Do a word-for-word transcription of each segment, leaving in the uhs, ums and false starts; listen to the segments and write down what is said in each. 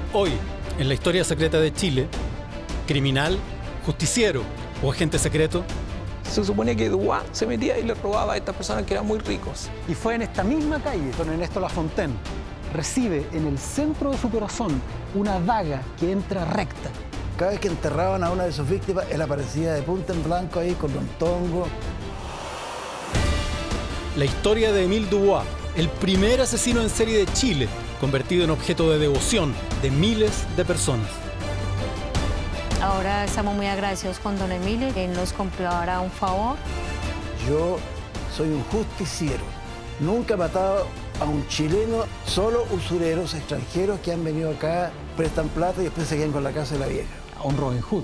Hoy, en la historia secreta de Chile, criminal, justiciero o agente secreto. Se suponía que Dubois se metía y le robaba a estas personas que eran muy ricos. Y fue en esta misma calle, don Ernesto Lafontaine, recibe en el centro de su corazón una daga que entra recta. Cada vez que enterraban a una de sus víctimas, él aparecía de punta en blanco ahí con un tongo. La historia de Émile Dubois, el primer asesino en serie de Chile, convertido en objeto de devoción de miles de personas. Ahora estamos muy agradecidos con don Emilio, que nos cumplió ahora un favor. Yo soy un justiciero. Nunca he matado a un chileno, solo usureros extranjeros que han venido acá, prestan plata y después se quedan con la casa de la vieja. A un Robin Hood.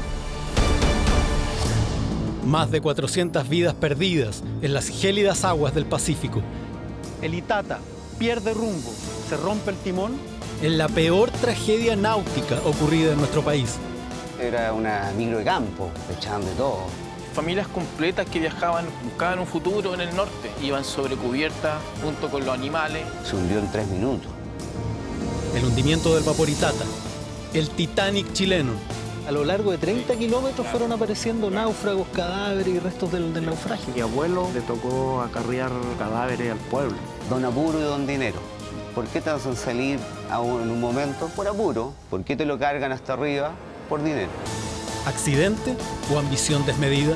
Más de cuatrocientas vidas perdidas en las gélidas aguas del Pacífico. El Itata pierde rumbo, se rompe el timón. En la peor tragedia náutica ocurrida en nuestro país. Era una micro de campo, echaban de todo. Familias completas que viajaban, buscaban un futuro en el norte, iban sobre cubierta junto con los animales. Se hundió en tres minutos. El hundimiento del vapor Itata, el Titanic chileno. A lo largo de treinta kilómetros fueron apareciendo náufragos, cadáveres y restos del, del naufragio. Mi abuelo le tocó acarrear cadáveres al pueblo. Don apuro y don dinero. ¿Por qué te hacen salir a un, en un momento? Por apuro. ¿Por qué te lo cargan hasta arriba? Por dinero. ¿Accidente o ambición desmedida?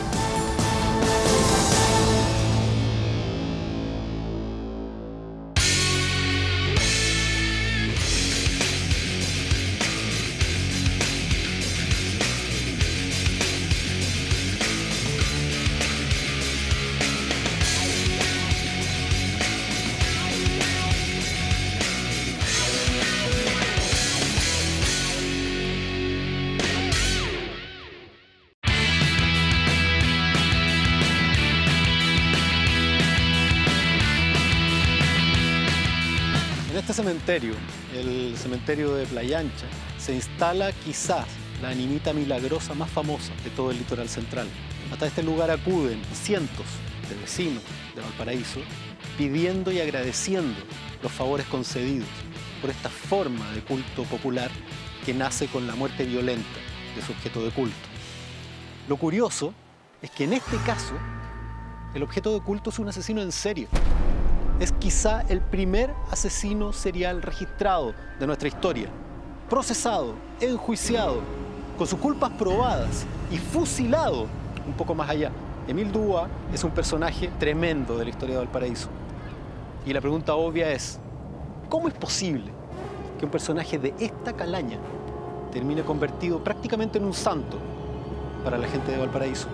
En este cementerio, el cementerio de Playa Ancha, se instala quizás la animita milagrosa más famosa de todo el litoral central. Hasta este lugar acuden cientos de vecinos de Valparaíso pidiendo y agradeciendo los favores concedidos por esta forma de culto popular que nace con la muerte violenta de su objeto de culto. Lo curioso es que en este caso, el objeto de culto es un asesino en serie. Es quizá el primer asesino serial registrado de nuestra historia, procesado, enjuiciado, con sus culpas probadas y fusilado un poco más allá. Émile Dubois es un personaje tremendo de la historia de Valparaíso. Y la pregunta obvia es, ¿cómo es posible que un personaje de esta calaña termine convertido prácticamente en un santo para la gente de Valparaíso?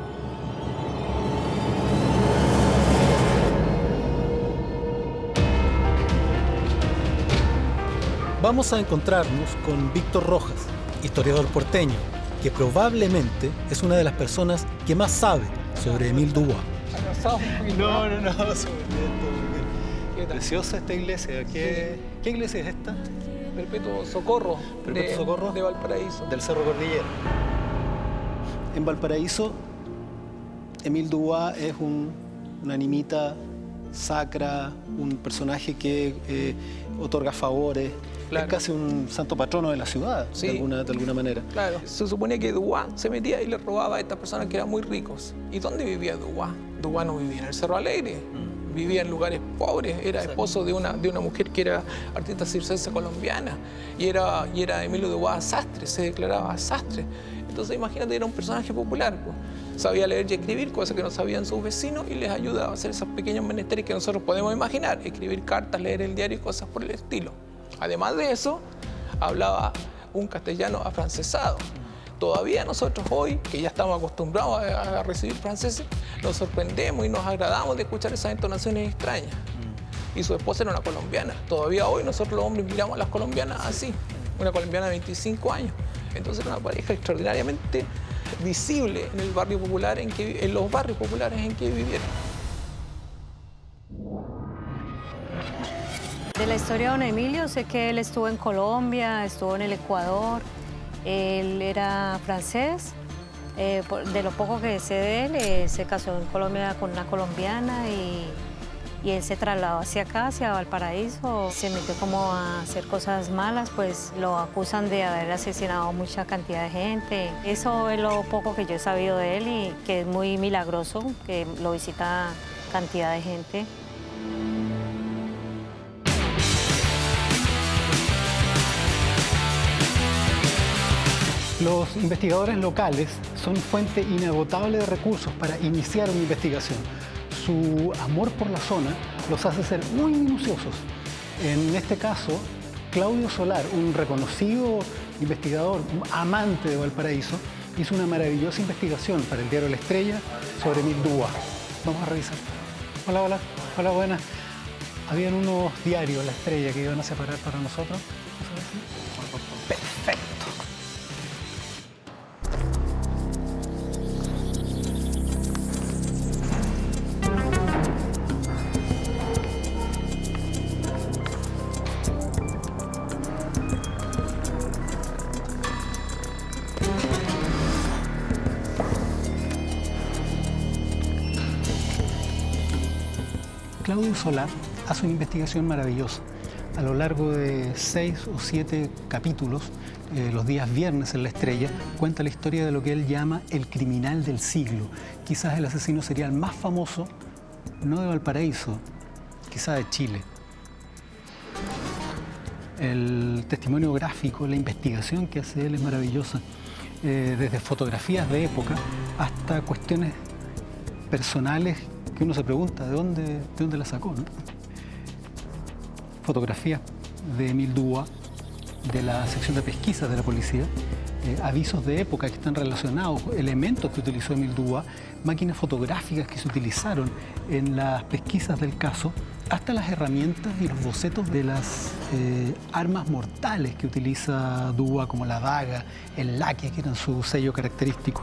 Vamos a encontrarnos con Víctor Rojas, historiador porteño, que probablemente es una de las personas que más sabe sobre Émile Dubois. No, no, no, súper bien, muy bien. Preciosa esta iglesia. ¿Qué, ¿Qué iglesia es esta? Perpetuo Socorro, Perpetuo de, Socorro de Valparaíso. Del Cerro Cordillera. En Valparaíso, Émile Dubois es un, una animita sacra, un personaje que eh, otorga favores. Claro. Es casi un santo patrono de la ciudad, sí, de, alguna, de alguna manera. Claro. Se suponía que Dubois se metía y le robaba a estas personas que eran muy ricos. ¿Y dónde vivía Dubois? Dubois no vivía en el Cerro Alegre, mm. vivía en lugares pobres. Era esposo de una, de una mujer que era artista circense colombiana. Y era, y era Emilio Dubois sastre, se declaraba sastre. Entonces imagínate, era un personaje popular, pues. Sabía leer y escribir, cosas que no sabían sus vecinos, y les ayudaba a hacer esos pequeños menesteres que nosotros podemos imaginar. Escribir cartas, leer el diario y cosas por el estilo. Además de eso, hablaba un castellano afrancesado. Todavía nosotros hoy, que ya estamos acostumbrados a, a recibir franceses, nos sorprendemos y nos agradamos de escuchar esas entonaciones extrañas. Y su esposa era una colombiana. Todavía hoy nosotros los hombres miramos a las colombianas así, una colombiana de veinticinco años. Entonces era una pareja extraordinariamente visible en el barrio popular, en, que, en los barrios populares en que vivieron. De la historia de don Emilio, sé que él estuvo en Colombia, estuvo en el Ecuador, él era francés, eh, de lo poco que sé de él, eh, se casó en Colombia con una colombiana y, y él se trasladó hacia acá, hacia Valparaíso. Se metió como a hacer cosas malas, pues lo acusan de haber asesinado mucha cantidad de gente. Eso es lo poco que yo he sabido de él y que es muy milagroso, que lo visita cantidad de gente. Los investigadores locales son fuente inagotable de recursos para iniciar una investigación. Su amor por la zona los hace ser muy minuciosos. En este caso, Claudio Solar, un reconocido investigador, un amante de Valparaíso, hizo una maravillosa investigación para el diario La Estrella sobre Emile Dubois. Vamos a revisar. Hola, hola, hola, buenas. Habían unos diarios La Estrella que iban a separar para nosotros. Perfecto. Claudio Solar hace una investigación maravillosa. A lo largo de seis o siete capítulos, eh, los días viernes en La Estrella, cuenta la historia de lo que él llama el criminal del siglo. Quizás el asesino serial más famoso, no de Valparaíso, quizás de Chile. El testimonio gráfico, la investigación que hace él es maravillosa. Eh, desde fotografías de época hasta cuestiones personales que uno se pregunta de dónde, de dónde la sacó, ¿no? Fotografías de Emile Dubois, de la sección de pesquisas de la policía, eh, avisos de época que están relacionados, elementos que utilizó Emile Dubois, máquinas fotográficas que se utilizaron en las pesquisas del caso, hasta las herramientas y los bocetos de las eh, armas mortales que utiliza Dubois, como la daga, el laque, que eran su sello característico.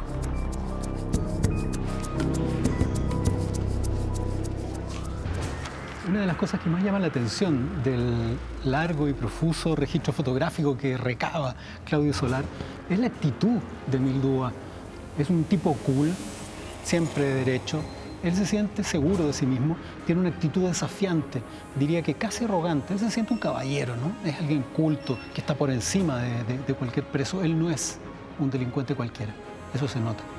Una de las cosas que más llama la atención del largo y profuso registro fotográfico que recaba Claudio Solar es la actitud de Emile Dubois. Es un tipo cool, siempre de derecho. Él se siente seguro de sí mismo, tiene una actitud desafiante, diría que casi arrogante. Él se siente un caballero, ¿no? Es alguien culto, que está por encima de, de, de cualquier preso. Él no es un delincuente cualquiera, eso se nota.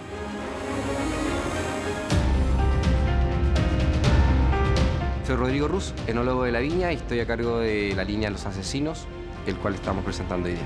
Soy Rodrigo Ruz, enólogo de La Viña, y estoy a cargo de la línea Los Asesinos, el cual estamos presentando hoy día.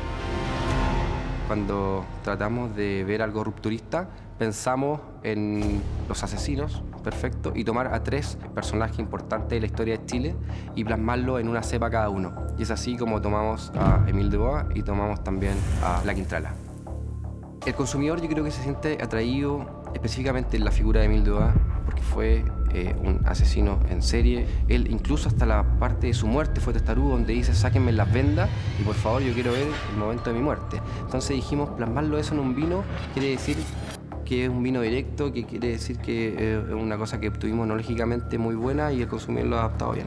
Cuando tratamos de ver algo rupturista, pensamos en los asesinos, perfecto, y tomar a tres personajes importantes de la historia de Chile y plasmarlo en una cepa cada uno. Y es así como tomamos a Emile Dubois y tomamos también a La Quintrala. El consumidor, yo creo que se siente atraído específicamente en la figura de Emile Dubois porque fue eh, un asesino en serie. Él incluso hasta la parte de su muerte fue testarudo, donde dice: sáquenme las vendas y por favor yo quiero ver el momento de mi muerte. Entonces dijimos, plasmarlo eso en un vino quiere decir que es un vino directo, que quiere decir que eh, es una cosa que obtuvimos enológicamente muy buena y el consumidor lo ha adaptado bien.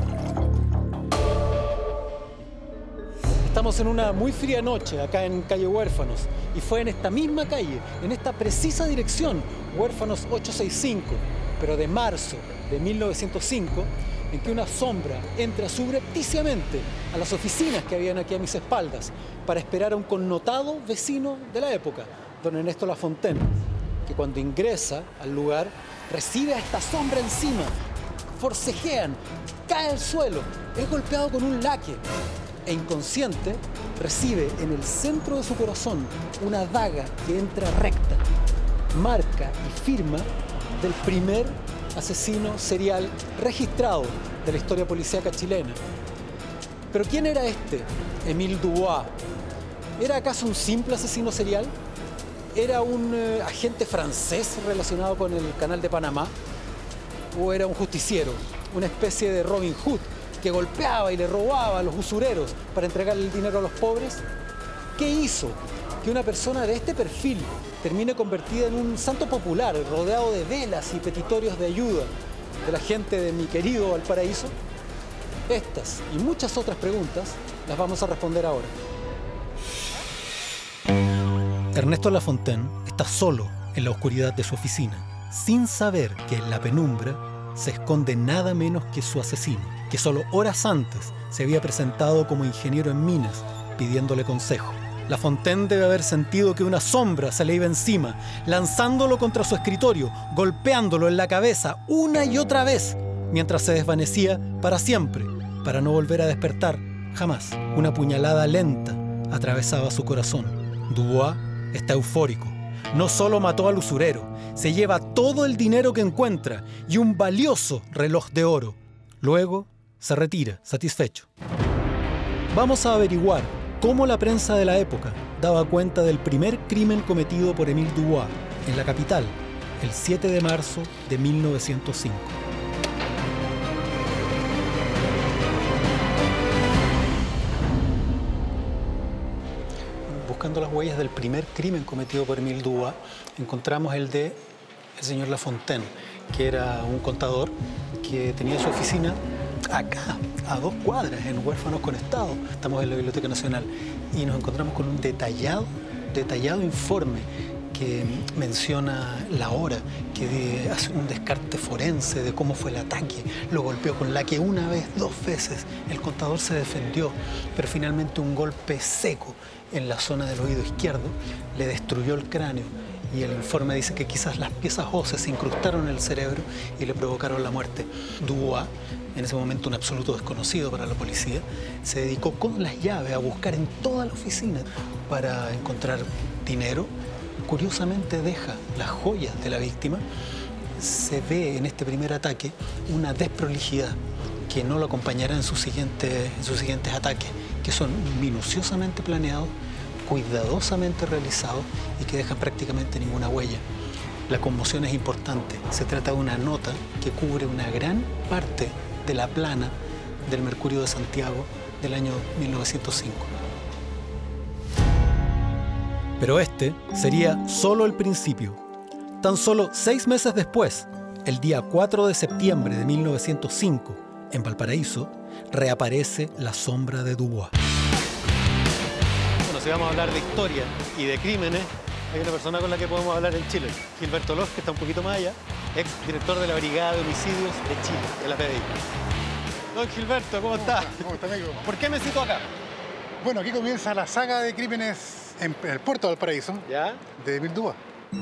Estamos en una muy fría noche acá en calle Huérfanos y fue en esta misma calle, en esta precisa dirección, Huérfanos ochocientos sesenta y cinco, pero de marzo de mil novecientos cinco, en que una sombra entra subrepticiamente a las oficinas que habían aquí a mis espaldas para esperar a un connotado vecino de la época, don Ernesto Lafontaine, que cuando ingresa al lugar recibe a esta sombra encima, forcejean, cae al suelo, es golpeado con un laque e inconsciente recibe en el centro de su corazón una daga que entra recta, marca y firma del primer asesino serial registrado de la historia policíaca chilena. ¿Pero quién era este Emile Dubois? ¿Era acaso un simple asesino serial? ¿Era un eh, agente francés relacionado con el Canal de Panamá? ¿O era un justiciero, una especie de Robin Hood que golpeaba y le robaba a los usureros para entregarle el dinero a los pobres? ¿Qué hizo que una persona de este perfil termine convertida en un santo popular, rodeado de velas y petitorios de ayuda de la gente de mi querido Valparaíso? Estas y muchas otras preguntas las vamos a responder ahora. Ernesto Lafontaine está solo en la oscuridad de su oficina, sin saber que en la penumbra se esconde nada menos que su asesino, que solo horas antes se había presentado como ingeniero en minas, pidiéndole consejo. La Fontaine debe haber sentido que una sombra se le iba encima, lanzándolo contra su escritorio, golpeándolo en la cabeza una y otra vez, mientras se desvanecía para siempre, para no volver a despertar jamás. Una puñalada lenta atravesaba su corazón. Dubois está eufórico. No solo mató al usurero, se lleva todo el dinero que encuentra y un valioso reloj de oro. Luego se retira, satisfecho. Vamos a averiguar cómo la prensa de la época daba cuenta del primer crimen cometido por Émile Dubois en la capital, el siete de marzo de mil novecientos cinco. Buscando las huellas del primer crimen cometido por Émile Dubois, encontramos el de el señor La Fontaine, que era un contador que tenía su oficina acá, a dos cuadras, en Huérfanos con Estado. Estamos en la Biblioteca Nacional y nos encontramos con un detallado, detallado informe que menciona la hora, que hace un descarte forense de cómo fue el ataque. Lo golpeó con la que una vez, dos veces. El contador se defendió, pero finalmente un golpe seco en la zona del oído izquierdo le destruyó el cráneo. Y el informe dice que quizás las piezas óseas se incrustaron en el cerebro y le provocaron la muerte. Dubois, en ese momento un absoluto desconocido para la policía, se dedicó con las llaves a buscar en toda la oficina para encontrar dinero. Curiosamente deja las joyas de la víctima. Se ve en este primer ataque una desprolijidad que no lo acompañará en sus siguientes, en sus siguientes ataques, que son minuciosamente planeados, cuidadosamente realizados y que dejan prácticamente ninguna huella. La conmoción es importante. Se trata de una nota que cubre una gran parte de la plana del Mercurio de Santiago del año mil novecientos cinco. Pero este sería solo el principio. Tan solo seis meses después, el día cuatro de septiembre de mil novecientos cinco, en Valparaíso, reaparece la sombra de Dubois. Bueno, si vamos a hablar de historia y de crímenes, hay una persona con la que podemos hablar en Chile, Gilberto Loz, que está un poquito más allá, ex director de la Brigada de Homicidios de Chile, de la P D I. Don Gilberto, ¿cómo, ¿Cómo está? está? ¿Cómo está, amigo? ¿Por qué me cito acá? Bueno, aquí comienza la saga de crímenes en el puerto de Valparaíso, ¿ya?, de Émile Dubois.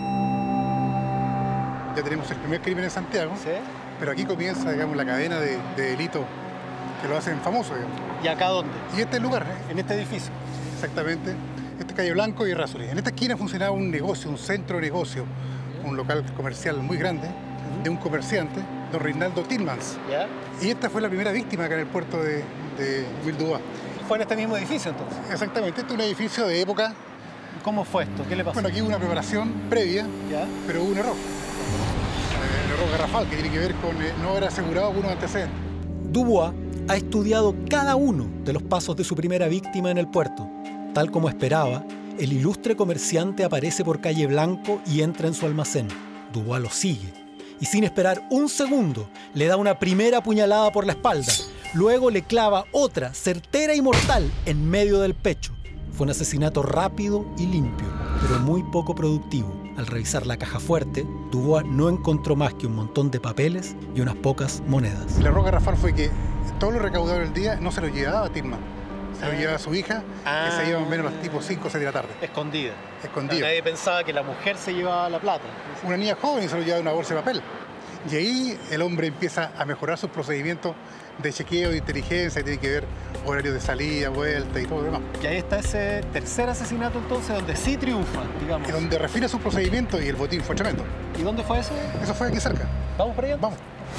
Ya tenemos el primer crimen en Santiago, ¿sí?, pero aquí comienza, digamos, la cadena de, de delitos que lo hacen famoso, digamos. ¿Y acá dónde? Y este es el lugar, ¿eh? En este edificio. Exactamente. Este es Calle Blanco y Errázuriz. En esta esquina funcionaba un negocio, un centro de negocio, un local comercial muy grande, de un comerciante, don Reinaldo Tillmans. ¿Ya? Y esta fue la primera víctima acá en el puerto de, de Émile Dubois. ¿Fue en este mismo edificio entonces? Exactamente. Este es un edificio de época. ¿Cómo fue esto? ¿Qué le pasó? Bueno, aquí hubo una preparación previa, ¿ya?, pero hubo un error. El error garrafal que tiene que ver con eh, no haber asegurado algunos antecedentes. Dubois ha estudiado cada uno de los pasos de su primera víctima en el puerto. Tal como esperaba, el ilustre comerciante aparece por Calle Blanco y entra en su almacén. Dubois lo sigue y sin esperar un segundo le da una primera puñalada por la espalda. Luego le clava otra, certera y mortal, en medio del pecho. Fue un asesinato rápido y limpio, pero muy poco productivo. Al revisar la caja fuerte, Dubois no encontró más que un montón de papeles y unas pocas monedas. El error garrafal fue que todo lo recaudado del día no se lo llevaba a Tillmans. Se lo llevaba a su hija, ah, que se iba más o menos a las tipo cinco o seis de la tarde. Escondida. Escondida. Nadie pensaba que la mujer se llevaba la plata. Una niña joven y se lo llevaba en una bolsa de papel. Y ahí el hombre empieza a mejorar sus procedimientos de chequeo, de inteligencia, que tiene que ver horarios de salida, vuelta y todo lo demás. Y ahí está ese tercer asesinato entonces, donde sí triunfa, digamos. Y donde refina sus procedimientos y el botín fue tremendo. ¿Y dónde fue eso? Eso fue aquí cerca. ¿Vamos para allá? Vamos.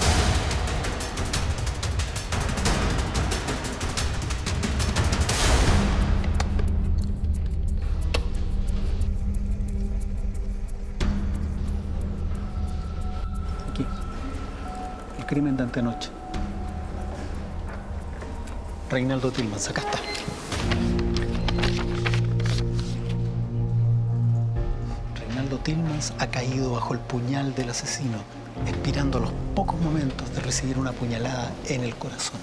Aquí. El crimen de antenoche. Reinaldo Tillmans, acá está. Reinaldo Tillmans ha caído bajo el puñal del asesino, expirando a los pocos momentos de recibir una puñalada en el corazón.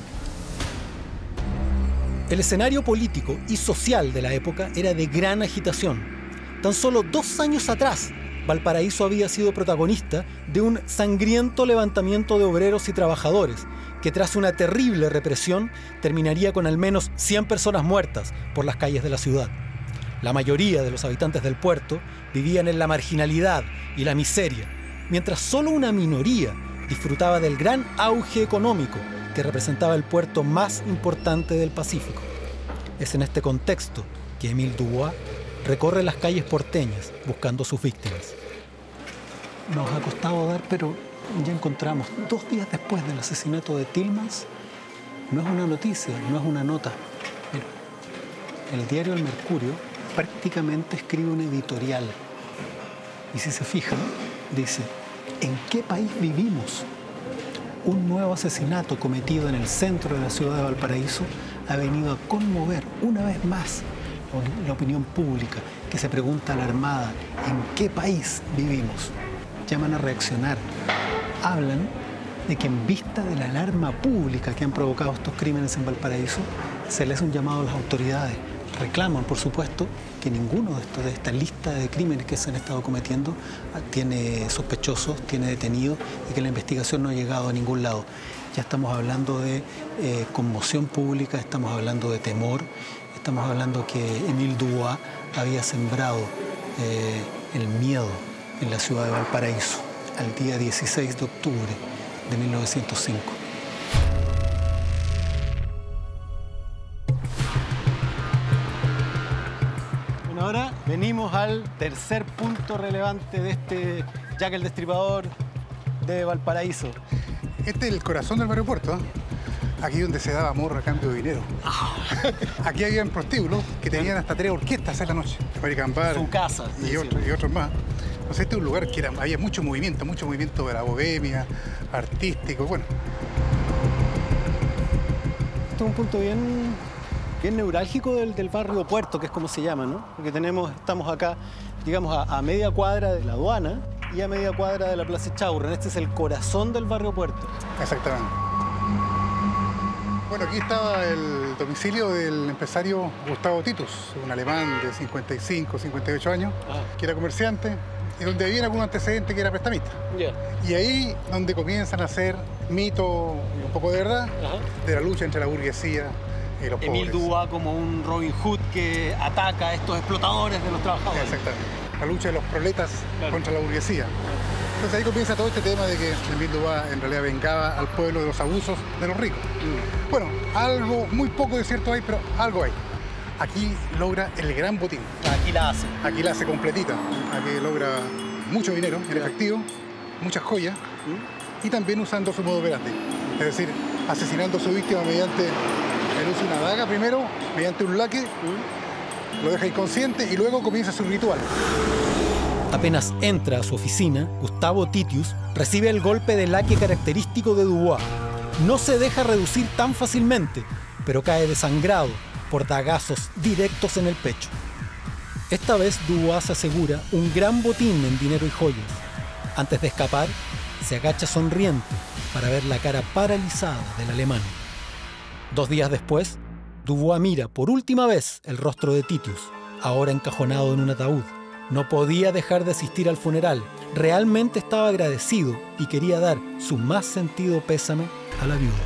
El escenario político y social de la época era de gran agitación. Tan solo dos años atrás, Valparaíso había sido protagonista de un sangriento levantamiento de obreros y trabajadores que tras una terrible represión terminaría con al menos cien personas muertas por las calles de la ciudad. La mayoría de los habitantes del puerto vivían en la marginalidad y la miseria, mientras solo una minoría disfrutaba del gran auge económico que representaba el puerto más importante del Pacífico. Es en este contexto que Émile Dubois recorre las calles porteñas buscando sus víctimas. Nos ha costado dar, pero ya encontramos, dos días después del asesinato de Tillmans, no es una noticia, no es una nota. Mira, el diario El Mercurio prácticamente escribe un editorial. Y si se fijan, dice, ¿en qué país vivimos? Un nuevo asesinato cometido en el centro de la ciudad de Valparaíso ha venido a conmover una vez más la opinión pública, que se pregunta alarmada, ¿en qué país vivimos? Llaman a reaccionar. Hablan de que en vista de la alarma pública que han provocado estos crímenes en Valparaíso, se les hace un llamado a las autoridades. Reclaman, por supuesto, que ninguno de, estos, de esta lista de crímenes que se han estado cometiendo tiene sospechosos, tiene detenidos y que la investigación no ha llegado a ningún lado. Ya estamos hablando de eh, conmoción pública, estamos hablando de temor, estamos hablando que Émile Dubois había sembrado eh, el miedo en la ciudad de Valparaíso al día dieciséis de octubre de mil novecientos cinco. Bueno, ahora venimos al tercer punto relevante de este Jack el Destripador de Valparaíso. Este es el corazón del barrio Puerto, ¿eh? Aquí donde se daba morra a cambio de dinero. Aquí había prostíbulos que tenían hasta tres orquestas en la noche. American Bar Su casa. Y, otro, y otros más. Entonces este es un lugar que era, había mucho movimiento, mucho movimiento de la bohemia, artístico, bueno. Este es un punto bien, bien neurálgico del, del barrio Puerto, que es como se llama, ¿no? Porque tenemos, estamos acá, digamos, a, a media cuadra de la aduana y a media cuadra de la Plaza Echaurren. Este es el corazón del barrio Puerto. Exactamente. Bueno, aquí estaba el domicilio del empresario Gustavo Titus, un alemán de cincuenta y cinco, cincuenta y ocho años, ah. que era comerciante y donde había algún antecedente que era prestamista. Yeah. Y ahí donde comienzan a hacer mito y un poco de verdad uh-huh. de la lucha entre la burguesía y los pobres. Émile Dubois como un Robin Hood que ataca a estos explotadores de los trabajadores. Exactamente. La lucha de los proletas claro. contra la burguesía. Entonces ahí comienza todo este tema de que Émile Dubois en realidad vengaba al pueblo de los abusos de los ricos. Mm. Bueno, algo, muy poco de cierto hay, pero algo hay. Aquí logra el gran botín. Aquí la hace. Aquí la hace completita. Aquí logra mucho dinero en claro. efectivo, muchas joyas mm. y también usando su modo operandi. Es decir, asesinando a su víctima mediante el uso de una daga primero, mediante un laque, mm. lo deja inconsciente y luego comienza su ritual. Apenas entra a su oficina, Gustavo Titius recibe el golpe de laque característico de Dubois. No se deja reducir tan fácilmente, pero cae desangrado por dagazos directos en el pecho. Esta vez Dubois asegura un gran botín en dinero y joyas. Antes de escapar, se agacha sonriente para ver la cara paralizada del alemán. Dos días después, Dubois mira por última vez el rostro de Titius, ahora encajonado en un ataúd. No podía dejar de asistir al funeral. Realmente estaba agradecido y quería dar su más sentido pésame a la viuda.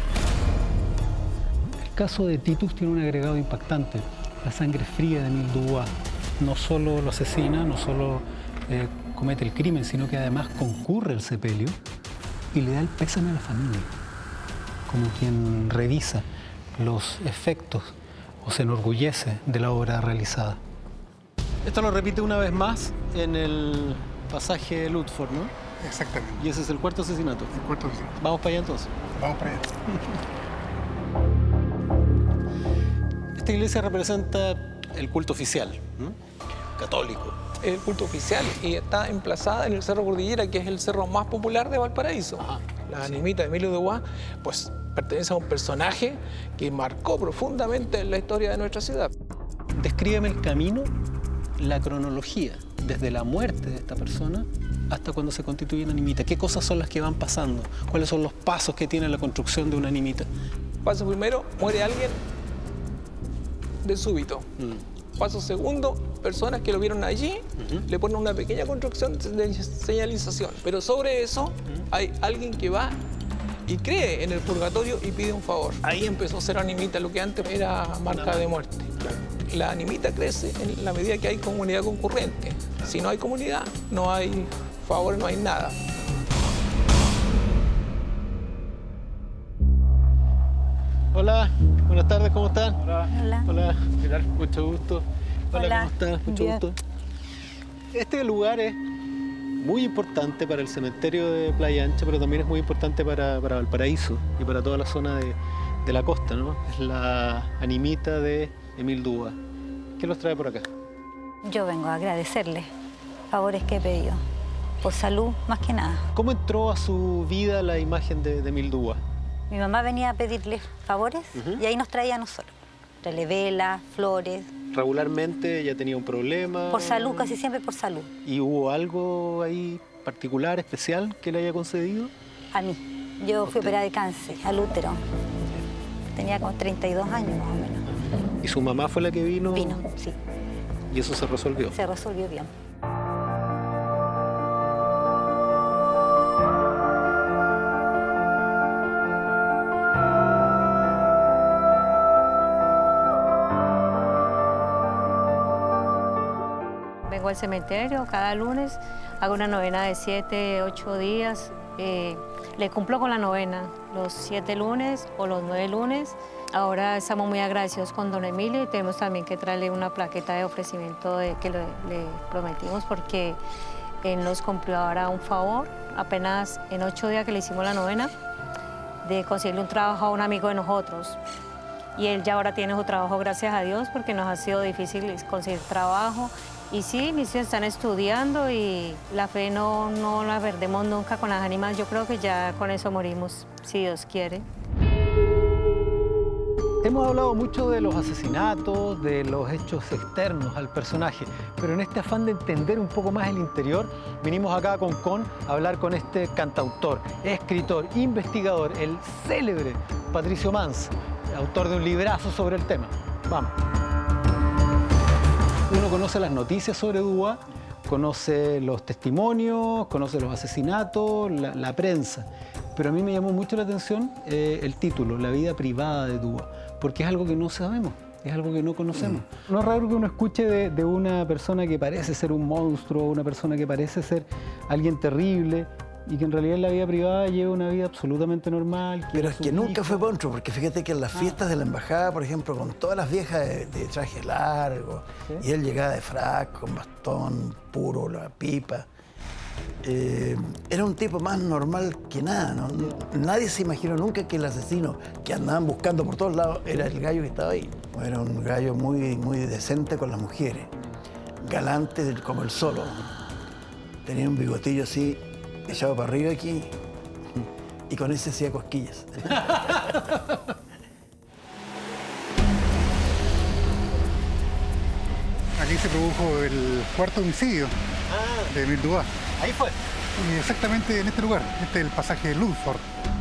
El caso de Titus tiene un agregado impactante. La sangre fría de Émile Dubois no solo lo asesina, no solo eh, comete el crimen, sino que además concurre al sepelio y le da el pésame a la familia, como quien revisa los efectos o se enorgullece de la obra realizada. Esto lo repite una vez más en el pasaje de Lutford, ¿no? Exactamente. Y ese es el cuarto asesinato. El cuarto asesinato. ¿Vamos para allá entonces? Vamos para allá. Esta iglesia representa el culto oficial, ¿no? Católico. El culto oficial y está emplazada en el Cerro Cordillera, que es el cerro más popular de Valparaíso. Ajá. La sí. animita de Émile Dubois, pues pertenece a un personaje que marcó profundamente la historia de nuestra ciudad. Descríbeme el camino, la cronología, desde la muerte de esta persona hasta cuando se constituye una animita. ¿Qué cosas son las que van pasando? ¿Cuáles son los pasos que tiene la construcción de una animita? Paso primero, muere alguien de súbito. Mm. Paso segundo, personas que lo vieron allí, uh-huh. le ponen una pequeña construcción de señalización. Pero sobre eso, uh-huh. hay alguien que va y cree en el purgatorio y pide un favor. Ahí empezó a ser animita, lo que antes era marca de muerte. Claro. La animita crece en la medida que hay comunidad concurrente. Si no hay comunidad, no hay favor, no hay nada. Hola, buenas tardes, ¿cómo están? Hola. Hola. Hola, ¿qué tal? Mucho gusto. Hola, Hola. ¿cómo estás? Mucho Bien. gusto. Este lugar es muy importante para el cementerio de Playa Ancha, pero también es muy importante para, para Valparaíso y para toda la zona de, de la costa, ¿no? Es la animita de Emil Dúa. ¿Qué los trae por acá? Yo vengo a agradecerle favores que he pedido, por salud más que nada. ¿Cómo entró a su vida la imagen de, de Emil Dúa? Mi mamá venía a pedirle favores uh-huh. y ahí nos traía a nosotros. Traerle velas, flores. ¿Regularmente ella tenía un problema? Por salud, casi siempre por salud. ¿Y hubo algo ahí particular, especial, que le haya concedido? A mí. Yo fui operada de cáncer, al útero. Tenía como treinta y dos años más o menos. ¿Y su mamá fue la que vino? Vino, sí. ¿Y eso se resolvió? Se resolvió bien. Vengo al cementerio cada lunes, hago una novena de siete, ocho días. Eh, le cumplo con la novena los siete lunes o los nueve lunes. Ahora estamos muy agradecidos con don Emilio y tenemos también que traerle una plaqueta de ofrecimiento de, que le, le prometimos porque él nos cumplió ahora un favor, apenas en ocho días que le hicimos la novena, de conseguirle un trabajo a un amigo de nosotros. Y él ya ahora tiene su trabajo, gracias a Dios, porque nos ha sido difícil conseguir trabajo. Y sí, mis hijos están estudiando y la fe no, no la perdemos nunca con las ánimas. Yo creo que ya con eso morimos, si Dios quiere. Hemos hablado mucho de los asesinatos, de los hechos externos al personaje, pero en este afán de entender un poco más el interior, vinimos acá a Concón a hablar con este cantautor, escritor, investigador, el célebre Patricio Manz, autor de un librazo sobre el tema. Vamos. Uno conoce las noticias sobre Dúa, conoce los testimonios, conoce los asesinatos, la, la prensa. Pero a mí me llamó mucho la atención eh, el título, La vida privada de Dúa, porque es algo que no sabemos, es algo que no conocemos. Mm. No es raro que uno escuche de, de una persona que parece ser un monstruo, una persona que parece ser alguien terrible, y que en realidad en la vida privada lleva una vida absolutamente normal. Pero es que hijos. nunca fue monstruo, porque fíjate que en las fiestas ah. de la embajada, por ejemplo, con todas las viejas de, de traje largo, ¿sí? Y él llegaba de frac, con bastón puro, la pipa. Eh, era un tipo más normal que nada, ¿no? Nadie se imaginó nunca que el asesino que andaban buscando por todos lados era el gallo que estaba ahí. Era un gallo muy, muy decente con las mujeres, galante como el solo. Tenía un bigotillo así, echado para arriba aquí, y con ese hacía cosquillas. Aquí se produjo el cuarto homicidio ah. de Emil Dúa. Ahí fue. Y exactamente en este lugar, este es el pasaje de Ludford.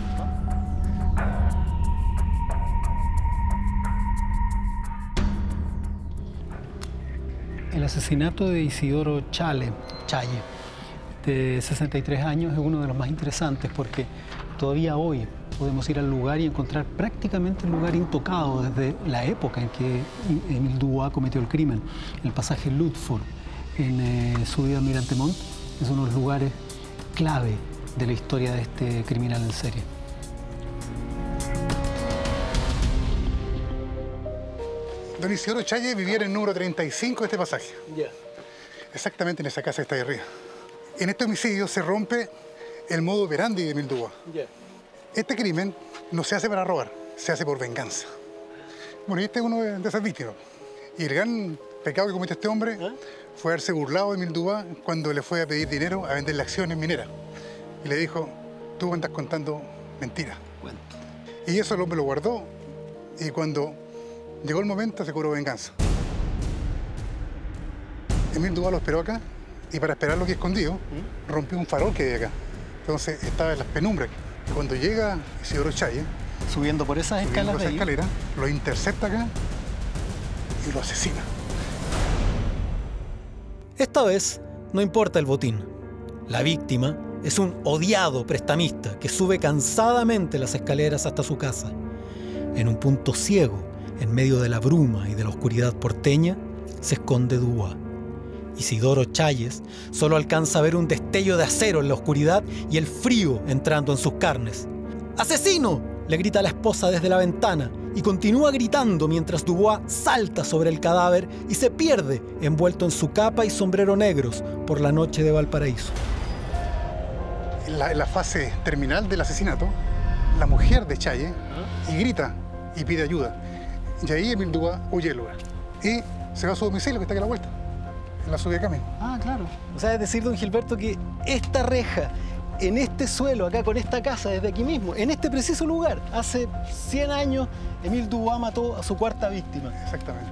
El asesinato de Isidoro Chale, Challe, de sesenta y tres años, es uno de los más interesantes porque todavía hoy podemos ir al lugar y encontrar prácticamente el lugar intocado desde la época en que Emil Dúa cometió el crimen. El pasaje Ludford en eh, subida Almirante Montt es uno de los lugares clave de la historia de este criminal en serie. Don Isidoro Challe vivía en el número treinta y cinco de este pasaje. Yeah. Exactamente en esa casa que está ahí arriba. En este homicidio se rompe el modo operandi de Emil Dúa. Yeah. Este crimen no se hace para robar, se hace por venganza. Bueno, y este es uno de, de esas víctimas. Y el gran pecado que cometió este hombre ¿Eh? fue haberse burlado de Emil Dúa cuando le fue a pedir dinero a venderle acciones mineras. Y le dijo, tú andas contando mentiras. Bueno. Y eso el hombre lo guardó y cuando llegó el momento se cobró venganza. Emil Dúa lo esperó acá y para esperarlo aquí escondido, ¿Mm? rompió un farol que hay acá. Entonces estaba en las penumbras. Y cuando llega Isidoro Challe, subiendo por esas escaleras, esa escalera, lo intercepta acá y lo asesina. Esta vez no importa el botín. La víctima es un odiado prestamista que sube cansadamente las escaleras hasta su casa. En un punto ciego, en medio de la bruma y de la oscuridad porteña, se esconde Dubois. Isidoro Chayes solo alcanza a ver un destello de acero en la oscuridad y el frío entrando en sus carnes. ¡Asesino!, le grita la esposa desde la ventana y continúa gritando mientras Dubois salta sobre el cadáver y se pierde envuelto en su capa y sombrero negros por la noche de Valparaíso. En la, en la fase terminal del asesinato, la mujer de Chayes y grita y pide ayuda. Y ahí Emile Dubois huye del lugar. Y se va a su domicilio, que está aquí a la vuelta, en la subida de camino. Ah, claro. O sea, es decir, don Gilberto, que esta reja, en este suelo, acá con esta casa, desde aquí mismo, en este preciso lugar, hace cien años, Emile Dubois mató a su cuarta víctima. Exactamente.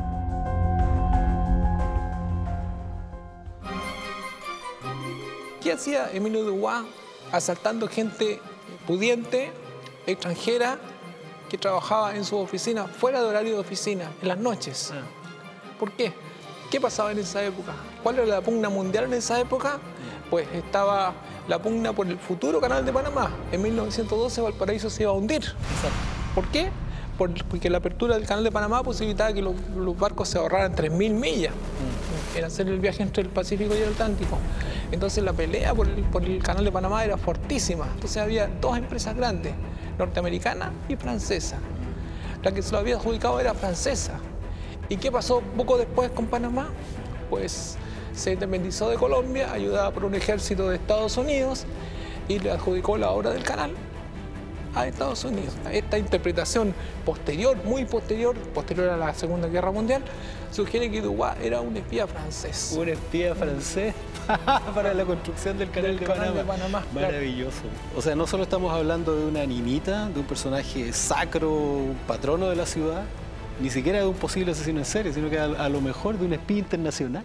¿Qué hacía Emile Dubois asaltando gente pudiente, extranjera, que trabajaba en su oficina, fuera de horario de oficina, en las noches? Ah. ¿Por qué? ¿Qué pasaba en esa época? ¿Cuál era la pugna mundial en esa época? Pues estaba la pugna por el futuro Canal de Panamá. En mil novecientos doce Valparaíso se iba a hundir. Exacto. ¿Por qué? Porque la apertura del Canal de Panamá posibilitaba que los, los barcos se ahorraran tres mil millas. Mm. Era hacer el viaje entre el Pacífico y el Atlántico. Entonces la pelea por el, por el Canal de Panamá era fortísima. Entonces había dos empresas grandes, norteamericana y francesa. La que se lo había adjudicado era francesa. ¿Y qué pasó poco después con Panamá? Pues se independizó de Colombia, ayudada por un ejército de Estados Unidos, y le adjudicó la obra del canal a Estados Unidos. Esta interpretación posterior, muy posterior, posterior a la Segunda Guerra Mundial, sugiere que Dubois era un espía francés. ¿Un espía francés? Para la construcción del Canal, del de, canal Panamá. de Panamá. Maravilloso. O sea, no solo estamos hablando de una niñita, de un personaje sacro, un patrono de la ciudad, ni siquiera de un posible asesino en serie, sino que a, a lo mejor de un espía internacional.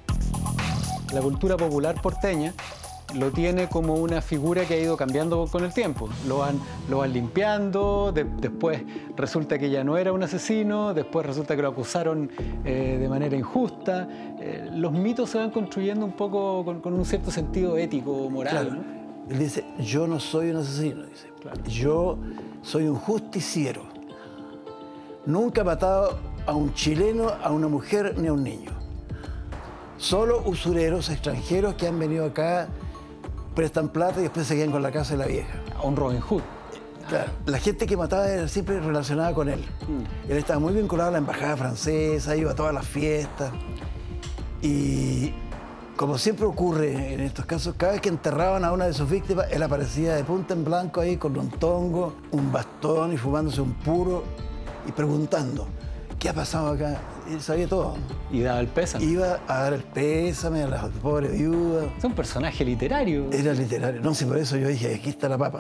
La cultura popular porteña lo tiene como una figura que ha ido cambiando con el tiempo. Lo van, lo van limpiando, de, después resulta que ya no era un asesino, después resulta que lo acusaron eh, de manera injusta. Eh, los mitos se van construyendo un poco con, con un cierto sentido ético, moral. Claro. ¿No? Él dice, yo no soy un asesino, dice. Claro. Yo soy un justiciero. Nunca he matado a un chileno, a una mujer ni a un niño. Solo usureros extranjeros que han venido acá, prestan plata y después se quedan con la casa de la vieja. Un Robin Hood. Claro. La gente que mataba era siempre relacionada con él. Mm. Él estaba muy vinculado a la embajada francesa, iba a todas las fiestas. Y como siempre ocurre en estos casos, cada vez que enterraban a una de sus víctimas, él aparecía de punta en blanco ahí con un tongo, un bastón y fumándose un puro y preguntando, ¿qué ha pasado acá? Él sabía todo. Y daba el pésame. Iba a dar el pésame a las pobres viudas. Es un personaje literario. Era literario. No sé, por eso yo dije, aquí está la papa.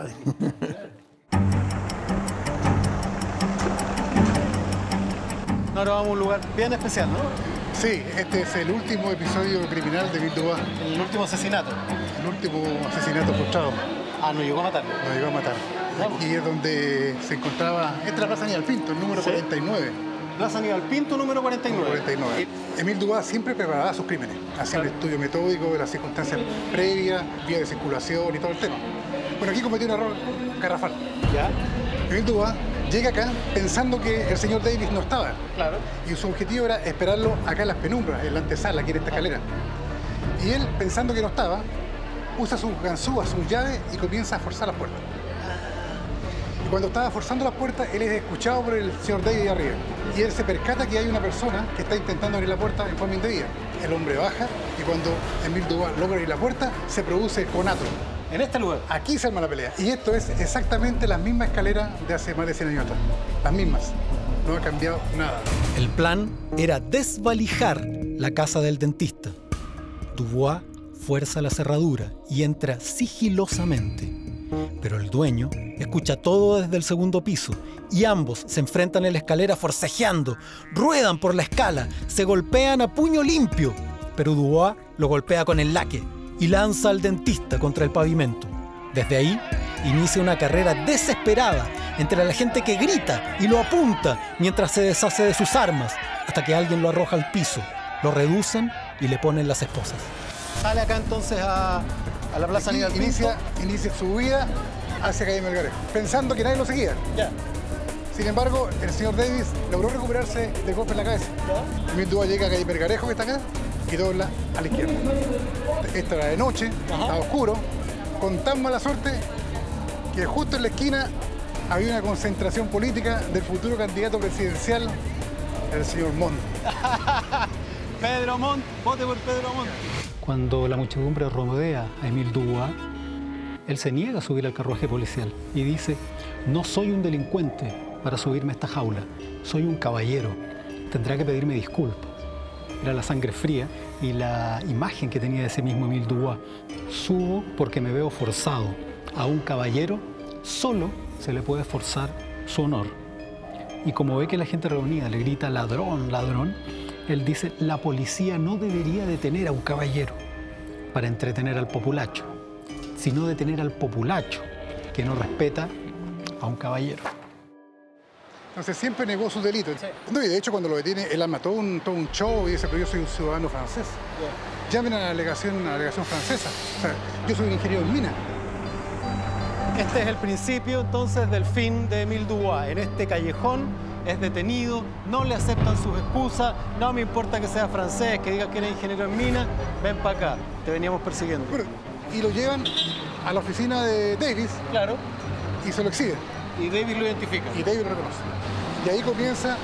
Ahora vamos a un lugar bien especial, ¿no? Sí, este es el último episodio criminal de Emile Dubois. El último asesinato. El último asesinato frustrado. Ah, no llegó a matar. No llegó a matar. Vamos. Aquí es donde se encontraba, esta es la Plaza Aníbal Pinto, el número ¿Sí? cuarenta y nueve. Plaza Aníbal Pinto, número cuarenta y nueve. cuarenta y nueve. Emile Dubois siempre preparaba sus crímenes. Hacía un estudio metódico de las circunstancias previas, vía de circulación y todo el tema. Bueno, aquí cometió un error garrafal. ¿Ya? Emile Dubois llega acá pensando que el señor Davis no estaba. Claro. Y su objetivo era esperarlo acá en las penumbras, en la antesala, aquí en esta escalera. Y él, pensando que no estaba, usa sus ganzúas, sus llaves y comienza a forzar las puertas. Y cuando estaba forzando las puertas, él es escuchado por el señor Davis arriba. Y él se percata que hay una persona que está intentando abrir la puerta en forma indebida. El hombre baja y cuando Emile Dubois logra abrir la puerta, se produce conato. En este lugar. Aquí se arma la pelea. Y esto es exactamente la misma escalera de hace más de cien años atrás. Las mismas. No ha cambiado nada. El plan era desvalijar la casa del dentista. Dubois fuerza la cerradura y entra sigilosamente. Pero el dueño escucha todo desde el segundo piso y ambos se enfrentan en la escalera forcejeando, ruedan por la escala, se golpean a puño limpio. Pero Dubois lo golpea con el laque y lanza al dentista contra el pavimento. Desde ahí inicia una carrera desesperada entre la gente que grita y lo apunta mientras se deshace de sus armas, hasta que alguien lo arroja al piso, lo reducen y le ponen las esposas. Sale acá entonces a, a la Plaza Aníbal Pinto. Inicia, inicia su huida hacia calle Melgarejo, pensando que nadie lo seguía. Ya. Sin embargo, el señor Davis logró recuperarse del golpe en la cabeza. Emil Dúa llega a calle Melgarejo, que está acá, y dobla a la izquierda. Esta era de noche, estaba oscuro, con tan mala suerte que justo en la esquina había una concentración política del futuro candidato presidencial, el señor Montt. Pedro Montt, vote por Pedro Montt. Cuando la muchedumbre rodea a Emil Dúa, él se niega a subir al carruaje policial y dice: no soy un delincuente para subirme a esta jaula, soy un caballero, tendrá que pedirme disculpas. Era la sangre fría y la imagen que tenía de ese mismo Emil Dúa. Subo porque me veo forzado. A un caballero solo se le puede forzar su honor. Y como ve que la gente reunida le grita ladrón, ladrón, él dice: la policía no debería detener a un caballero para entretener al populacho, sino detener al populacho que no respeta a un caballero. Entonces siempre negó sus delitos. Sí. No, y de hecho cuando lo detiene, él arma todo un, todo un show y dice: pero yo soy un ciudadano francés. Yeah. Llamen a la delegación, a la delegación francesa. O sea, yo soy un ingeniero en mina. Este es el principio entonces del fin de Emil Dúa. En este callejón es detenido, no le aceptan sus excusas, no me importa que sea francés, que diga que eres ingeniero en mina, ven para acá, te veníamos persiguiendo. Bueno, y lo llevan a la oficina de Davis. Claro. Y se lo exhiben. Y Davis lo identifica. Y Davis lo reconoce. Y ahí comienza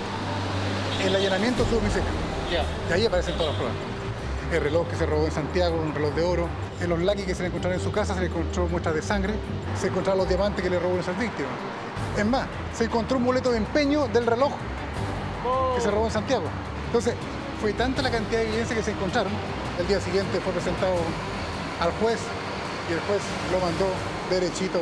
el allanamiento de su domicilio. Yeah. Y ahí aparecen todas las pruebas. El reloj que se robó en Santiago, un reloj de oro. En los Lucky que se le encontraron en su casa se le encontró muestras de sangre. Se encontraron los diamantes que le robó a esas víctimas. Es más, se encontró un boleto de empeño del reloj oh. que se robó en Santiago. Entonces, fue tanta la cantidad de evidencia que se encontraron. El día siguiente fue presentado al juez y el juez lo mandó derechito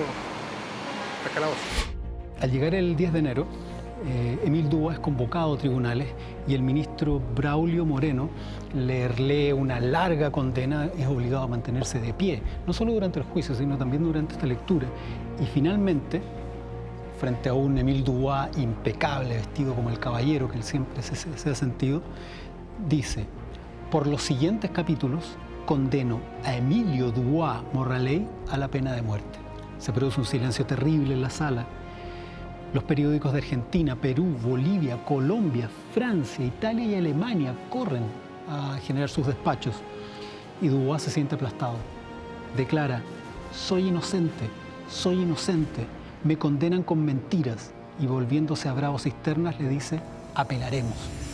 al calabozo. Al llegar el diez de enero, eh, Emil Dúa es convocado a tribunales y el ministro Braulio Moreno le lee una larga condena, es obligado a mantenerse de pie, no solo durante el juicio, sino también durante esta lectura. Y finalmente, frente a un Emil Dúa impecable, vestido como el caballero que él siempre se, se, se ha sentido, dice: por los siguientes capítulos condeno a Emilio Dúa Morraley a la pena de muerte. Se produce un silencio terrible en la sala. Los periódicos de Argentina, Perú, Bolivia, Colombia, Francia, Italia y Alemania corren a generar sus despachos. Y Dúa se siente aplastado. Declara: soy inocente, soy inocente, me condenan con mentiras. Y volviéndose a Bravo Cisternas le dice: apelaremos.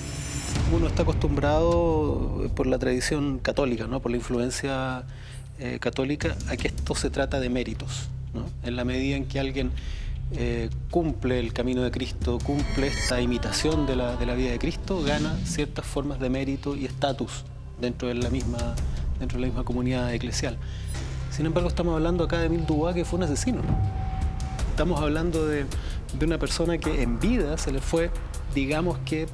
Uno está acostumbrado por la tradición católica, ¿no? Por la influencia eh, católica, a que esto se trata de méritos, ¿no? En la medida en que alguien eh, cumple el camino de Cristo, cumple esta imitación de la, de la vida de Cristo, gana ciertas formas de mérito y estatus dentro de la misma, dentro de la misma comunidad eclesial. Sin embargo, estamos hablando acá de Emil Dúa, que fue un asesino. Estamos hablando de, de una persona que en vida se le fue, digamos que,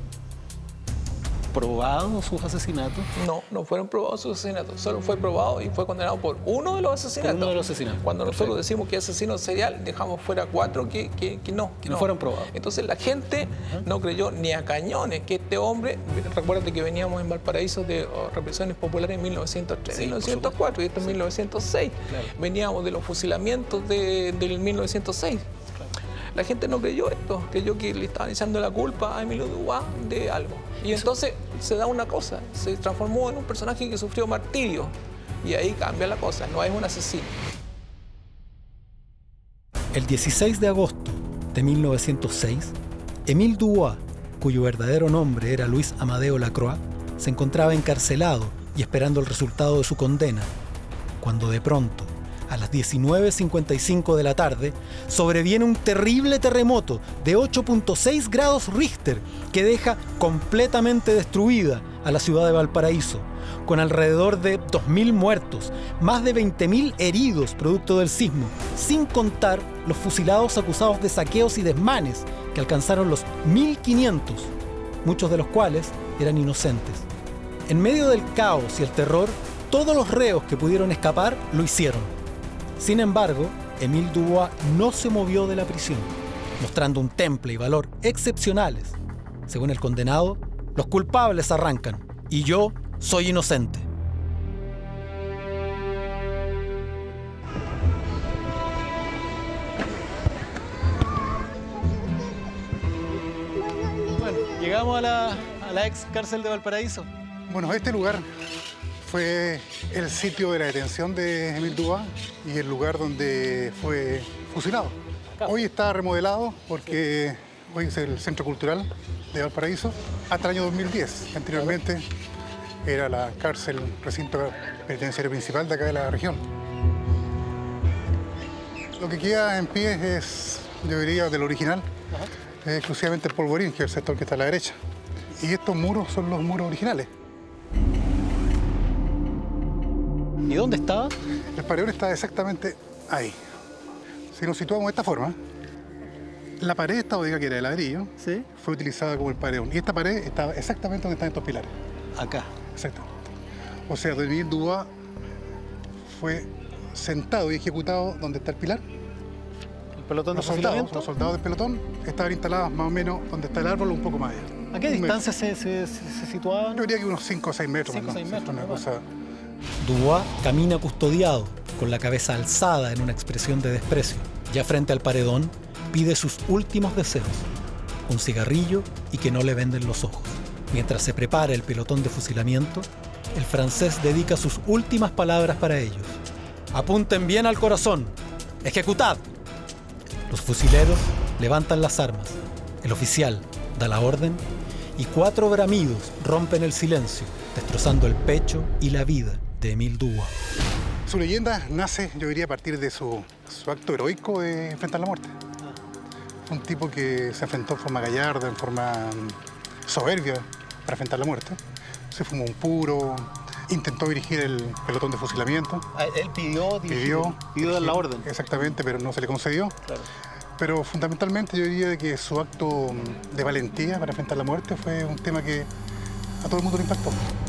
¿probados sus asesinatos? No, no fueron probados sus asesinatos. Solo fue probado y fue condenado por uno de los asesinatos. Por uno de los asesinatos. Cuando Perfecto. nosotros decimos que es asesino serial, dejamos fuera cuatro que, que, que no. Que no, no fueron probados. Entonces la gente ¿Ah? no creyó ni a cañones que este hombre... Recuérdate que veníamos en Valparaíso de oh, represiones populares en mil novecientos tres, sí, mil novecientos cuatro y esto en sí. mil novecientos seis. Claro. Veníamos de los fusilamientos de, del mil novecientos seis. La gente no creyó esto, creyó que le estaban echando la culpa a Emilio Dúa de algo. Y entonces se da una cosa, se transformó en un personaje que sufrió martirio. Y ahí cambia la cosa, no es un asesino. El dieciséis de agosto de mil novecientos seis, Emil Dúa, cuyo verdadero nombre era Luis Amadeo Lacroix, se encontraba encarcelado y esperando el resultado de su condena, cuando de pronto, a las diecinueve cincuenta y cinco de la tarde, sobreviene un terrible terremoto de ocho punto seis grados Richter que deja completamente destruida a la ciudad de Valparaíso, con alrededor de dos mil muertos, más de veinte mil heridos producto del sismo, sin contar los fusilados acusados de saqueos y desmanes que alcanzaron los mil quinientos, muchos de los cuales eran inocentes. En medio del caos y el terror, todos los reos que pudieron escapar lo hicieron. Sin embargo, Emil Dúa no se movió de la prisión, mostrando un temple y valor excepcionales. Según el condenado, los culpables arrancan y yo soy inocente. Bueno, llegamos a la, a la ex cárcel de Valparaíso. Bueno, este lugar fue el sitio de la detención de Émile Dubois y el lugar donde fue fusilado. Hoy está remodelado porque hoy es el Centro Cultural de Valparaíso hasta el año dos mil diez. Anteriormente era la cárcel, recinto penitenciario principal de acá de la región. Lo que queda en pie es, yo diría, del original, es exclusivamente el polvorín, que es el sector que está a la derecha. Y estos muros son los muros originales. ¿Y dónde estaba? El paredón está exactamente ahí. Si nos situamos de esta forma, la pared, esta bodega que era de ladrillo, ¿sí?, fue utilizada como el paredón. Y esta pared estaba exactamente donde están estos pilares. Acá. Exactamente. O sea, Émile Dubois fue sentado y ejecutado donde está el pilar. ¿El pelotón los de soldados, fusilamiento? los soldados del pelotón estaban instalados más o menos donde está el árbol, un poco más allá. ¿A qué Un distancia se, se, se, se situaban? Yo diría que unos cinco o seis metros. cinco o seis metros. Una cosa... Dubois camina custodiado, con la cabeza alzada en una expresión de desprecio. Ya frente al paredón, pide sus últimos deseos: un cigarrillo y que no le venden los ojos. Mientras se prepara el pelotón de fusilamiento, el francés dedica sus últimas palabras para ellos. Apunten bien al corazón. ¡Ejecutad! Los fusileros levantan las armas. El oficial da la orden y cuatro bramidos rompen el silencio, destrozando el pecho y la vida de Émile Dubois. Su leyenda nace, yo diría, a partir de su, su acto heroico de enfrentar la muerte. Un tipo que se enfrentó en forma gallarda, en forma soberbia para enfrentar la muerte. Se fumó un puro, intentó dirigir el pelotón de fusilamiento. Él pidió, pidió, pidió dar la orden. Exactamente, pero no se le concedió. Claro. Pero fundamentalmente yo diría que su acto de valentía para enfrentar la muerte fue un tema que a todo el mundo le impactó.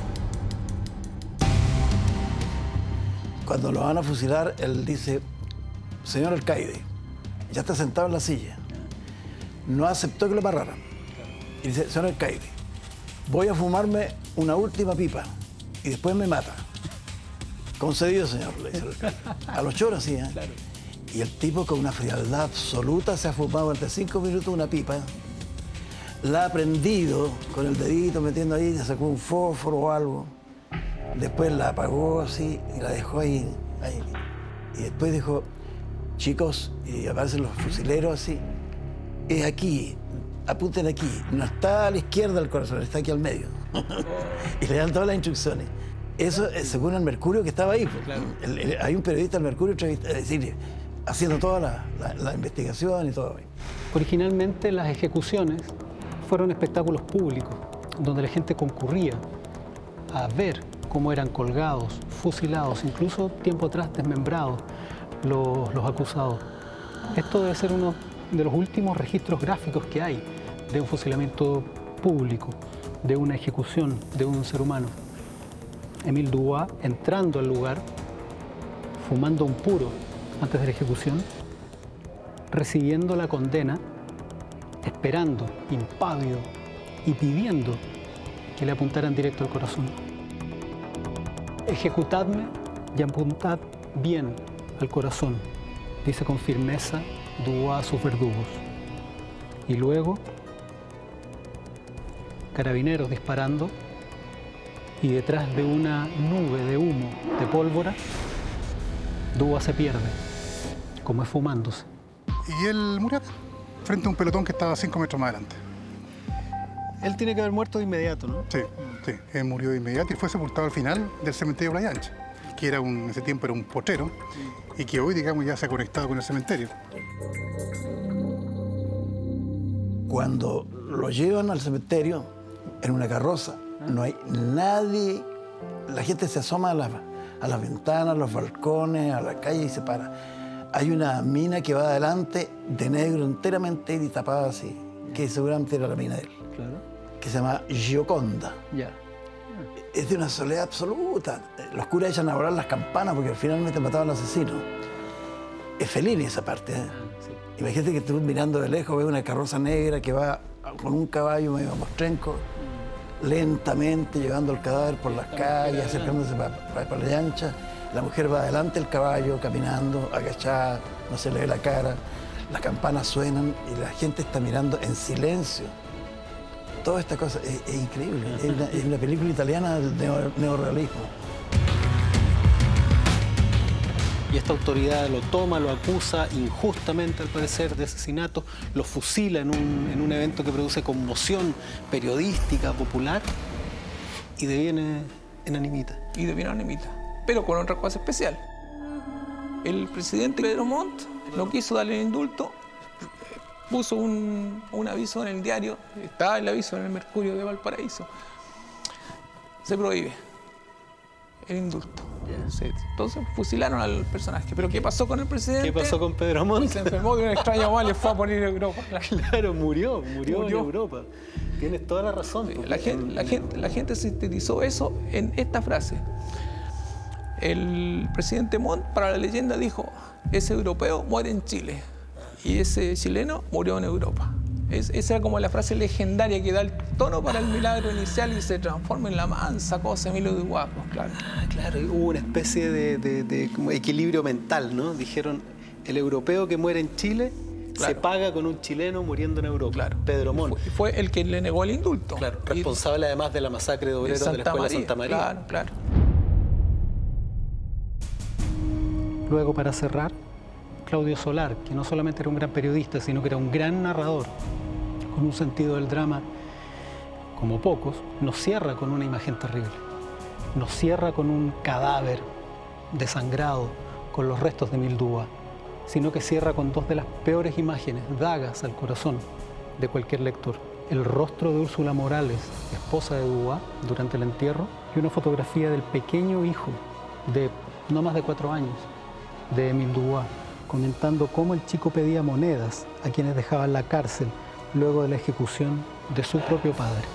Cuando lo van a fusilar, él dice: señor alcaide, ya está sentado en la silla. No aceptó que lo amarraran. Y dice: señor alcaide, voy a fumarme una última pipa y después me mata. Concedido, señor, le dice el alcaide. A los choros, sí, ¿eh? Claro. Y el tipo, con una frialdad absoluta, se ha fumado durante cinco minutos una pipa. La ha prendido con el dedito metiendo ahí, le sacó un fósforo o algo. Después la apagó así y la dejó ahí, ahí. Y después dijo: chicos, y aparecen los fusileros así, es aquí, apunten aquí. No está a la izquierda del corazón, está aquí al medio. Y le dan todas las instrucciones. Eso es según el Mercurio que estaba ahí. Pues. Claro. El, el, hay un periodista del Mercurio, es decir, haciendo toda la, la, la investigación y todo. Originalmente las ejecuciones fueron espectáculos públicos, donde la gente concurría a ver cómo eran colgados, fusilados, incluso tiempo atrás desmembrados los, los acusados. Esto debe ser uno de los últimos registros gráficos que hay de un fusilamiento público, de una ejecución de un ser humano. Émile Dubois entrando al lugar, fumando un puro antes de la ejecución, recibiendo la condena, esperando, impávido y pidiendo que le apuntaran directo al corazón. Ejecutadme y apuntad bien al corazón, dice con firmeza Dubois a sus verdugos. Y luego, carabineros disparando, y detrás de una nube de humo, de pólvora, Dubois se pierde, como esfumándose. Y él murió frente a un pelotón que estaba cinco metros más adelante. Él tiene que haber muerto de inmediato, ¿no? Sí, sí, él murió de inmediato y fue sepultado al final del cementerio Playa Ancha, que era un, en ese tiempo era un potrero y que hoy, digamos, ya se ha conectado con el cementerio. Cuando lo llevan al cementerio en una carroza, no hay nadie, la gente se asoma a las, a las ventanas, a los balcones, a la calle y se para. Hay una mina que va adelante de negro enteramente y tapada así, que seguramente era la mina de él, claro, que se llama Gioconda. Ya. Es de una soledad absoluta. Los curas echan a volar las campanas porque finalmente mataban al asesino. Es Fellini esa parte, ¿eh? Sí. Imagínate que tú mirando de lejos ves una carroza negra que va con un caballo medio mostrenco. lentamente llevando el cadáver por las calles, acercándose para pa, pa la ancha. La mujer va adelante del caballo, caminando, agachada, no se le ve la cara. Las campanas suenan y la gente está mirando en silencio. Toda esta cosa es, es increíble. Es una, es una película italiana del neo, neorrealismo. Y esta autoridad lo toma, lo acusa injustamente, al parecer, de asesinato, lo fusila en un, en un evento que produce conmoción periodística, popular, y deviene en Animita. Y deviene Animita, pero con otra cosa especial. El presidente Pedro Montt no quiso darle el indulto, puso un, un aviso en el diario, está el aviso en el Mercurio de Valparaíso. Se prohíbe el indulto. Sí. Entonces fusilaron al personaje. ¿Pero qué pasó con el presidente? ¿Qué pasó con Pedro Montt? Se enfermó de un extraño mal y fue a morir en Europa. Claro, murió, murió, murió en Europa. Tienes toda la razón. Sí, la, gente, la, gente, la gente sintetizó eso en esta frase. El presidente Montt, para la leyenda, dijo: ese europeo muere en Chile y ese chileno murió en Europa. Es, esa era como la frase legendaria que da el tono para el milagro inicial y se transforma en la mansa cosa Emilio Dubois, pues, claro. Ah, claro, hubo una especie de, de, de como equilibrio mental, ¿no? Dijeron, el europeo que muere en Chile, claro, se paga con un chileno muriendo en Europa. Claro. Pedro Montt. Fue, fue el que le negó el indulto. Claro, responsable y, además de la masacre de obreros de, de la Escuela María, Santa María. Claro, claro. Luego, para cerrar, Claudio Solar, que no solamente era un gran periodista, sino que era un gran narrador, con un sentido del drama como pocos, nos cierra con una imagen terrible. Nos cierra con un cadáver desangrado, con los restos de Émile Dubois, sino que cierra con dos de las peores imágenes, dagas al corazón de cualquier lector. El rostro de Úrsula Morales, esposa de Dubois, durante el entierro, y una fotografía del pequeño hijo de no más de cuatro años de Émile Dubois, comentando cómo el chico pedía monedas a quienes dejaban la cárcel luego de la ejecución de su propio padre.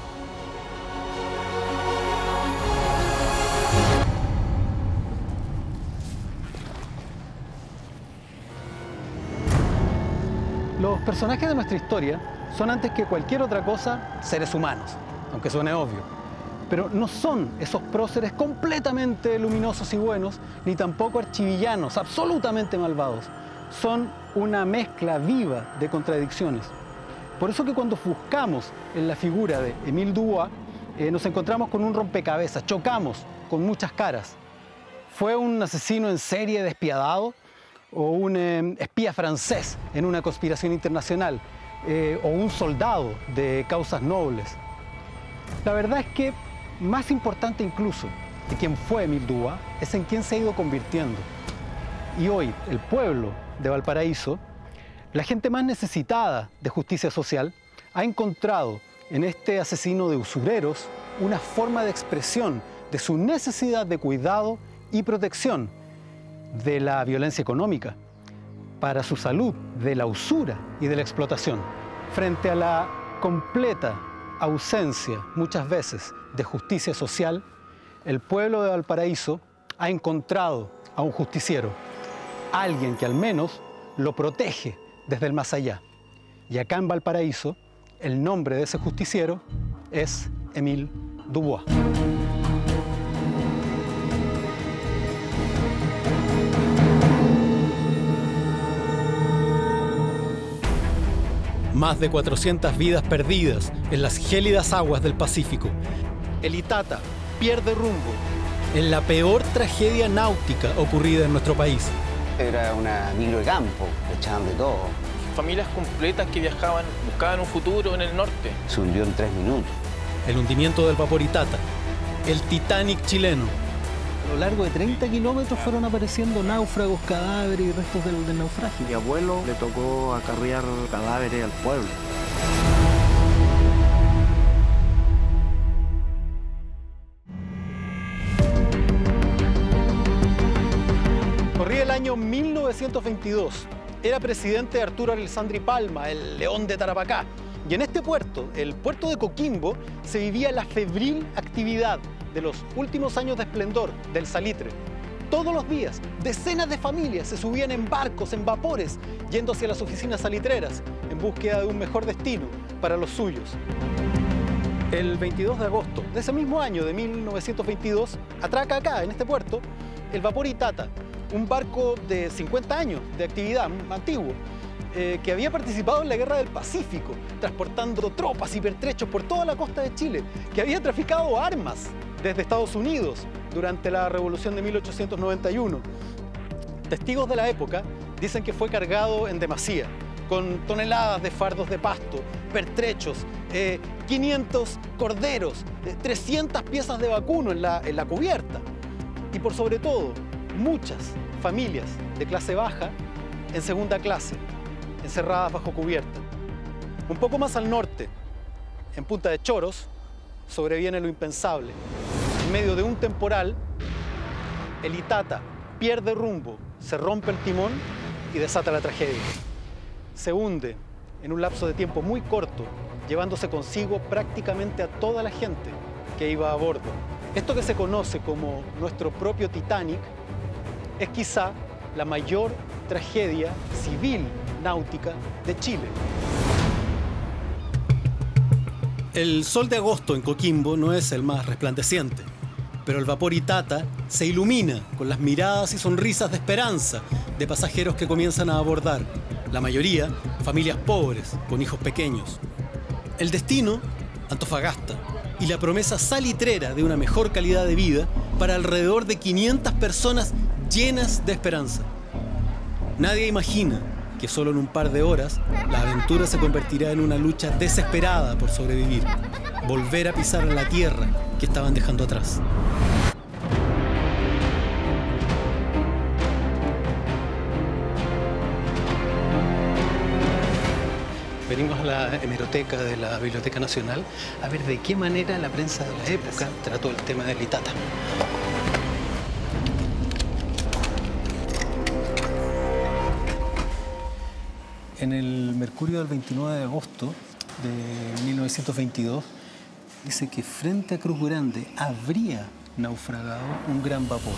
Los personajes de nuestra historia son, antes que cualquier otra cosa, seres humanos, aunque suene obvio. Pero no son esos próceres completamente luminosos y buenos, ni tampoco archivillanos, absolutamente malvados. Son una mezcla viva de contradicciones. Por eso que cuando buscamos en la figura de Émile Dubois, eh, nos encontramos con un rompecabezas, chocamos con muchas caras. ¿Fue un asesino en serie despiadado? ¿O un eh, espía francés en una conspiración internacional? Eh, ¿O un soldado de causas nobles? La verdad es que más importante incluso de quién fue Émile Dubois es en quién se ha ido convirtiendo. Y hoy, el pueblo de Valparaíso, la gente más necesitada de justicia social, ha encontrado en este asesino de usureros una forma de expresión de su necesidad de cuidado y protección de la violencia económica, para su salud, de la usura y de la explotación. Frente a la completa ausencia, muchas veces, de justicia social, el pueblo de Valparaíso ha encontrado a un justiciero, alguien que al menos lo protege desde el más allá. Y acá en Valparaíso, el nombre de ese justiciero es Émile Dubois. Más de cuatrocientas vidas perdidas en las gélidas aguas del Pacífico. El Itata pierde rumbo en la peor tragedia náutica ocurrida en nuestro país. Era una micro de campo, echaban de todo. Familias completas que viajaban, buscaban un futuro en el norte. Se hundió en tres minutos. El hundimiento del vapor Itata, el Titanic chileno. A lo largo de treinta kilómetros fueron apareciendo náufragos, cadáveres y restos del, del naufragio. Mi abuelo le tocó acarrear cadáveres al pueblo. Corría el año mil novecientos veintidós. Era presidente Arturo Alessandri Palma, el león de Tarapacá. Y en este puerto, el puerto de Coquimbo, se vivía la febril actividad de los últimos años de esplendor del salitre. Todos los días, decenas de familias se subían en barcos, en vapores, yendo hacia las oficinas salitreras, en búsqueda de un mejor destino para los suyos. El veintidós de agosto de ese mismo año, de mil novecientos veintidós, atraca acá, en este puerto, el vapor Itata, un barco de cincuenta años de actividad, antiguo, eh, que había participado en la Guerra del Pacífico, transportando tropas y pertrechos por toda la costa de Chile, que había traficado armas desde Estados Unidos durante la Revolución de mil ochocientos noventa y uno. Testigos de la época dicen que fue cargado en demasía, con toneladas de fardos de pasto, pertrechos, eh, quinientos corderos, eh, trescientas piezas de vacuno en la, en la cubierta. Y por sobre todo, muchas familias de clase baja en segunda clase, encerradas bajo cubierta. Un poco más al norte, en Punta de Choros, sobreviene lo impensable. En medio de un temporal, el Itata pierde rumbo, se rompe el timón y desata la tragedia. Se hunde en un lapso de tiempo muy corto, llevándose consigo prácticamente a toda la gente que iba a bordo. Esto que se conoce como nuestro propio Titanic es quizá la mayor tragedia civil náutica de Chile. El sol de agosto en Coquimbo no es el más resplandeciente, pero el vapor Itata se ilumina con las miradas y sonrisas de esperanza de pasajeros que comienzan a abordar, la mayoría familias pobres con hijos pequeños. El destino, Antofagasta, y la promesa salitrera de una mejor calidad de vida para alrededor de quinientas personas llenas de esperanza. Nadie imagina que solo en un par de horas la aventura se convertirá en una lucha desesperada por sobrevivir, volver a pisar en la tierra que estaban dejando atrás. Venimos a la hemeroteca de la Biblioteca Nacional a ver de qué manera la prensa de la época trató el tema del Itata. En el Mercurio del veintinueve de agosto de mil novecientos veintidós dice que frente a Cruz Grande habría naufragado un gran vapor.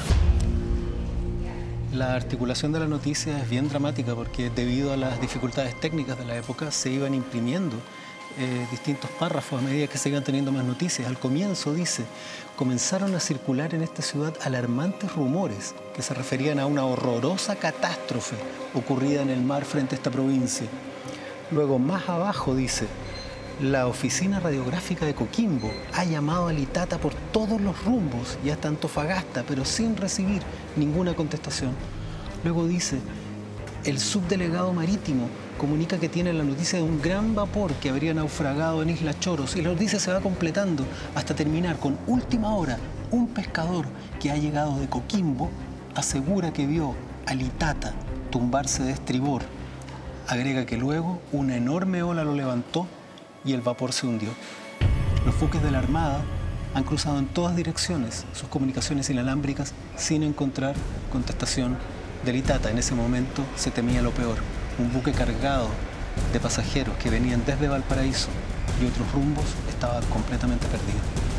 La articulación de la noticia es bien dramática porque debido a las dificultades técnicas de la época se iban imprimiendo eh, distintos párrafos a medida que se iban teniendo más noticias. Al comienzo dice, comenzaron a circular en esta ciudad alarmantes rumores que se referían a una horrorosa catástrofe ocurrida en el mar frente a esta provincia. Luego más abajo dice, la oficina radiográfica de Coquimbo ha llamado al Itata por todos los rumbos y hasta Antofagasta, pero sin recibir ninguna contestación. Luego dice, el subdelegado marítimo comunica que tiene la noticia de un gran vapor que habría naufragado en Isla Choros y la noticia se va completando hasta terminar con última hora. Un pescador que ha llegado de Coquimbo asegura que vio al Itata tumbarse de estribor. Agrega que luego una enorme ola lo levantó y el vapor se hundió. Los buques de la Armada han cruzado en todas direcciones sus comunicaciones inalámbricas sin encontrar contestación del Itata. En ese momento se temía lo peor. Un buque cargado de pasajeros que venían desde Valparaíso y otros rumbos estaba completamente perdido.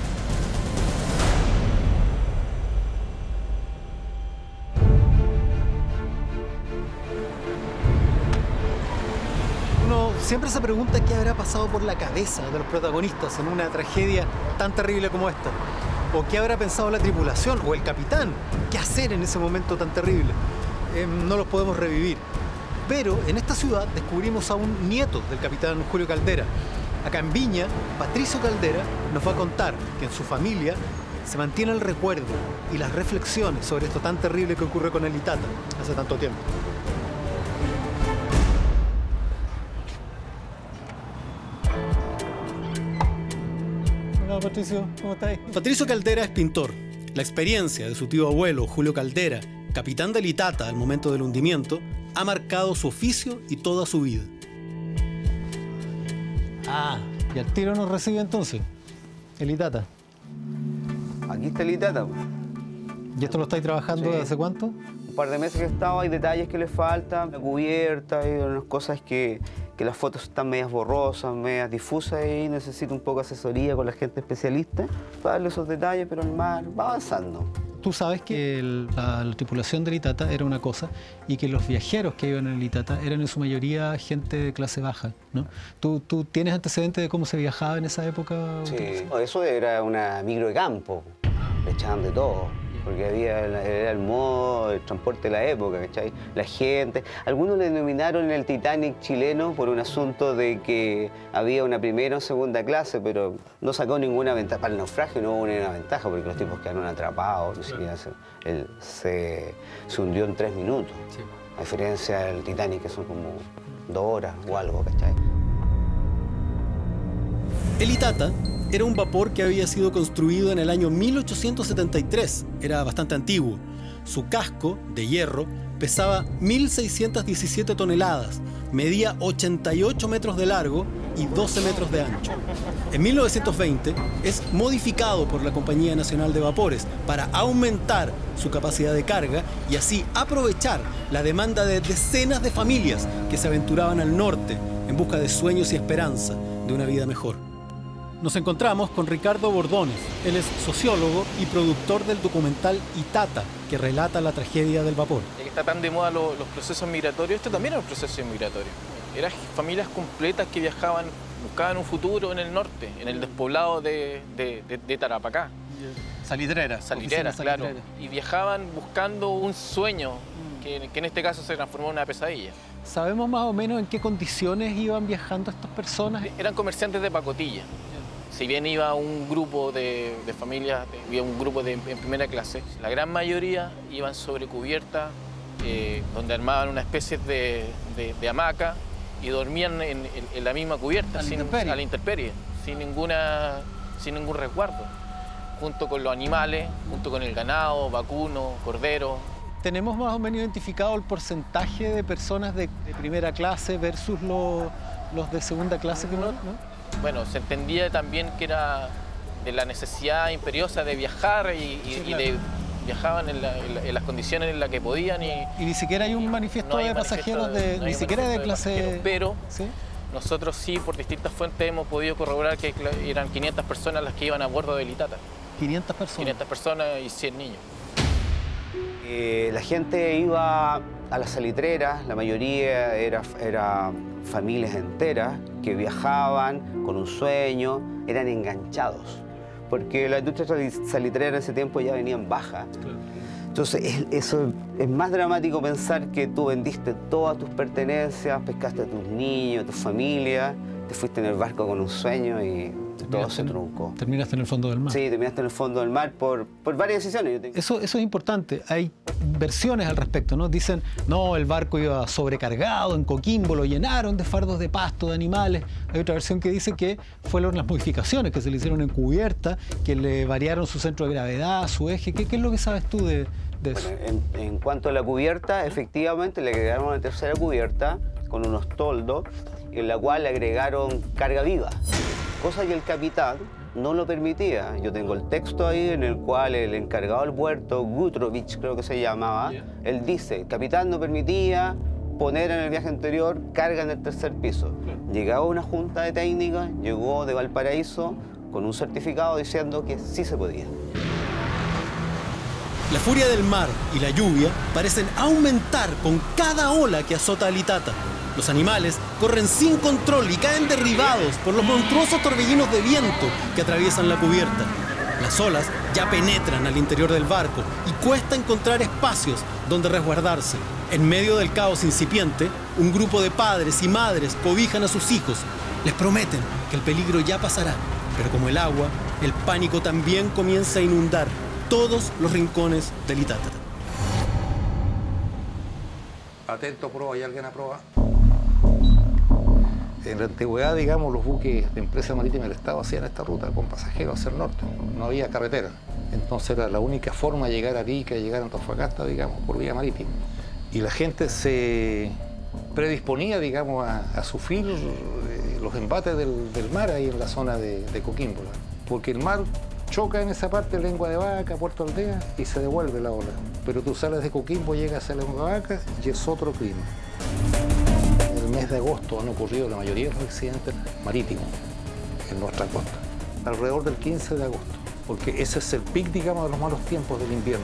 Siempre se pregunta qué habrá pasado por la cabeza de los protagonistas en una tragedia tan terrible como esta. O qué habrá pensado la tripulación o el capitán. ¿Qué hacer en ese momento tan terrible? Eh, no los podemos revivir. Pero en esta ciudad descubrimos a un nieto del capitán Julio Caldera. Acá en Viña, Patricio Caldera nos va a contar que en su familia se mantiene el recuerdo y las reflexiones sobre esto tan terrible que ocurrió con el Itata hace tanto tiempo. Patricio, ¿cómo estás? Patricio Caldera es pintor. La experiencia de su tío abuelo, Julio Caldera, capitán del Itata al momento del hundimiento, ha marcado su oficio y toda su vida. Ah, y al tiro nos recibe entonces el Itata. Aquí está el Itata. ¿Y esto lo estáis trabajando desde hace cuánto? Un par de meses que he estado, hay detalles que le faltan, la cubierta, hay unas cosas que, que las fotos están medias borrosas, medias difusas y necesito un poco de asesoría con la gente especialista para darle esos detalles, pero el mar va avanzando. Tú sabes que el, la, la tripulación del Itata era una cosa y que los viajeros que iban en el Itata eran en su mayoría gente de clase baja, ¿no? ¿Tú, tú tienes antecedentes de cómo se viajaba en esa época? Sí, eso era una micro de campo, le echaban de todo. Porque había, era el modo, el transporte de la época, ¿cachai? La gente. Algunos le denominaron el Titanic chileno por un asunto de que había una primera o segunda clase, pero no sacó ninguna ventaja. Para el naufragio no hubo ninguna ventaja, porque los tipos quedaron atrapados, ni siquiera se, él se, se hundió en tres minutos. Sí. A diferencia del Titanic, que son como dos horas o algo, ¿cachai? El Itata era un vapor que había sido construido en el año mil ochocientos setenta y tres. Era bastante antiguo. Su casco, de hierro, pesaba mil seiscientas diecisiete toneladas, medía ochenta y ocho metros de largo y doce metros de ancho. En mil novecientos veinte es modificado por la Compañía Nacional de Vapores para aumentar su capacidad de carga y así aprovechar la demanda de decenas de familias que se aventuraban al norte en busca de sueños y esperanza de una vida mejor. Nos encontramos con Ricardo Bordones. Él es sociólogo y productor del documental Itata, que relata la tragedia del vapor. Ya que está tan de moda lo, los procesos migratorios, este también era un proceso migratorio. Eran familias completas que viajaban, buscaban un futuro en el norte, en el despoblado de, de, de, de Tarapacá. Salitreras. Salitreras, claro. Y viajaban buscando un sueño, que, que en este caso se transformó en una pesadilla. ¿Sabemos más o menos en qué condiciones iban viajando estas personas? Eran comerciantes de pacotilla. Si bien iba un grupo de, de familias, había un grupo de, en primera clase, la gran mayoría iban sobre cubierta, eh, donde armaban una especie de, de, de hamaca y dormían en, en, en la misma cubierta, a la sin, intemperie, a la intemperie sin, ninguna, sin ningún resguardo, junto con los animales, junto con el ganado, vacuno, cordero. ¿Tenemos más o menos identificado el porcentaje de personas de, de primera clase versus lo, los de segunda clase? Que no, ¿no? Bueno, se entendía también que era de la necesidad imperiosa de viajar y, y, sí, claro. y de, viajaban en, la, en, la, en las condiciones en las que podían. Y, y ni siquiera hay un manifiesto no de pasajeros, de, no ni siquiera de clase... De pero ¿sí? Nosotros sí, por distintas fuentes, hemos podido corroborar que eran quinientas personas las que iban a bordo del Itata. ¿quinientas personas? quinientas personas y cien niños. Eh, la gente iba a las salitreras, la mayoría era, era familias enteras que viajaban con un sueño, eran enganchados, porque la industria salitrera en ese tiempo ya venía en baja. Claro. Entonces, es, eso es más dramático pensar que tú vendiste todas tus pertenencias, pescaste a tus niños, a tu familia, te fuiste en el barco con un sueño y todo se truncó. ¿Terminaste en el fondo del mar? Sí, terminaste en el fondo del mar por, por varias decisiones. Eso, eso es importante. Hay versiones al respecto, ¿no? Dicen, no, el barco iba sobrecargado en Coquimbo, lo llenaron de fardos de pasto, de animales. Hay otra versión que dice que fueron las modificaciones que se le hicieron en cubierta, que le variaron su centro de gravedad, su eje. ¿Qué, qué es lo que sabes tú de, de eso? Bueno, en, en cuanto a la cubierta, efectivamente le agregaron una tercera cubierta con unos toldos, en la cual le agregaron carga viva, cosa que el capitán no lo permitía. Yo tengo el texto ahí en el cual el encargado del puerto, Gutrovich creo que se llamaba, yeah. él dice, el capitán no permitía poner en el viaje anterior carga en el tercer piso. Yeah. Llegaba una junta de técnicos, llegó de Valparaíso con un certificado diciendo que sí se podía. La furia del mar y la lluvia parecen aumentar con cada ola que azota al Itata. Los animales corren sin control y caen derribados por los monstruosos torbellinos de viento que atraviesan la cubierta. Las olas ya penetran al interior del barco y cuesta encontrar espacios donde resguardarse. En medio del caos incipiente, un grupo de padres y madres cobijan a sus hijos. Les prometen que el peligro ya pasará, pero como el agua, el pánico también comienza a inundar todos los rincones del Itata. Atento, proa, ¿hay alguien a proa? En la antigüedad, digamos, los buques de empresa marítima del Estado hacían esta ruta con pasajeros hacia el norte. No había carretera. Entonces era la única forma de llegar a Arica, llegar a Antofagasta, digamos, por vía marítima. Y la gente se predisponía, digamos, a, a sufrir eh, los embates del, del mar ahí en la zona de, de Coquimbo. Porque el mar choca en esa parte, Lengua de Vaca, Puerto Aldea, y se devuelve la ola. Pero tú sales de Coquimbo, llegas a Lengua de Vaca y es otro clima. En el mes de agosto han ocurrido la mayoría de los accidentes marítimos en nuestra costa, alrededor del quince de agosto. porque ese es el pic, digamos, de los malos tiempos del invierno.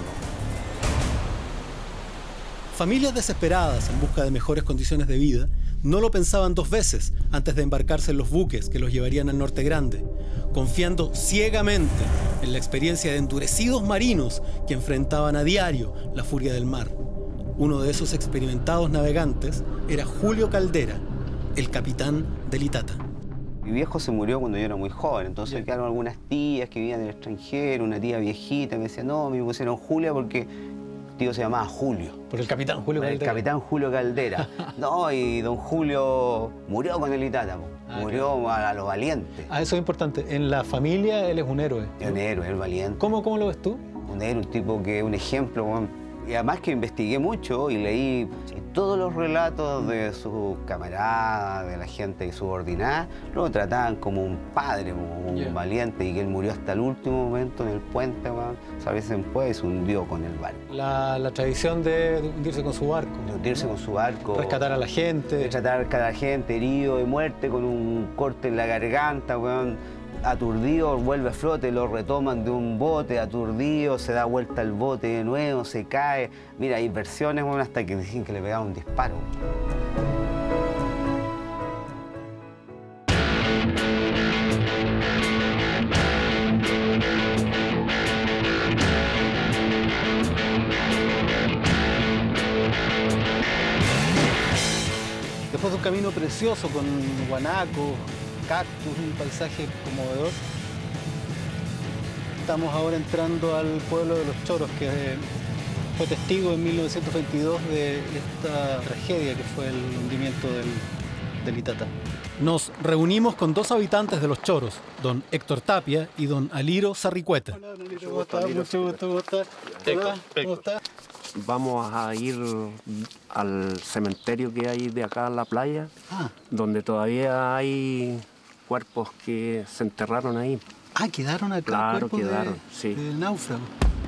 Familias desesperadas en busca de mejores condiciones de vida no lo pensaban dos veces antes de embarcarse en los buques que los llevarían al Norte Grande, confiando ciegamente en la experiencia de endurecidos marinos que enfrentaban a diario la furia del mar. Uno de esos experimentados navegantes era Julio Caldera, el capitán del Itata. Mi viejo se murió cuando yo era muy joven, entonces quedaron algunas tías que vivían en el extranjero, una tía viejita que me decía, no, me pusieron Julia porque el tío se llamaba Julio. Por el capitán Julio Por Caldera. El capitán Julio Caldera. No, y don Julio murió con el Itata, ah, murió claro. a, a lo valiente. Ah, eso es importante. En la familia él es un héroe. Es un héroe, el valiente. ¿Cómo, cómo lo ves tú? Un héroe, un tipo que es un ejemplo. Y además que investigué mucho y leí todos los relatos de sus camaradas, de la gente subordinada, lo trataban como un padre, como un yeah. valiente, y que él murió hasta el último momento en el puente, ¿sabes? Después se hundió con el barco. La, la tradición de hundirse con su barco. De hundirse ¿no? con su barco. Rescatar a la gente. Rescatar a la gente, herido de muerte, con un corte en la garganta, weón. Aturdido, vuelve a flote, lo retoman de un bote, aturdido, se da vuelta al bote de nuevo, se cae. Mira, hay versiones, bueno, hasta que dicen que le pegaron un disparo. Después de un camino precioso con guanacos, cactus, un paisaje conmovedor. Estamos ahora entrando al pueblo de Los Choros, que fue testigo en mil novecientos veintidós de esta tragedia que fue el hundimiento del, del Itata. Nos reunimos con dos habitantes de Los Choros, don Héctor Tapia y don Aliro Sarricueta. Hola, don Aliro, ¿cómo estás? Mucho gusto, ¿cómo estás? Hola, ¿cómo estás? Vamos a ir al cementerio que hay de acá en la playa, ah. donde todavía hay cuerpos que se enterraron ahí. Ah, quedaron acá claro, cuerpos quedaron, de, sí. del náufrago.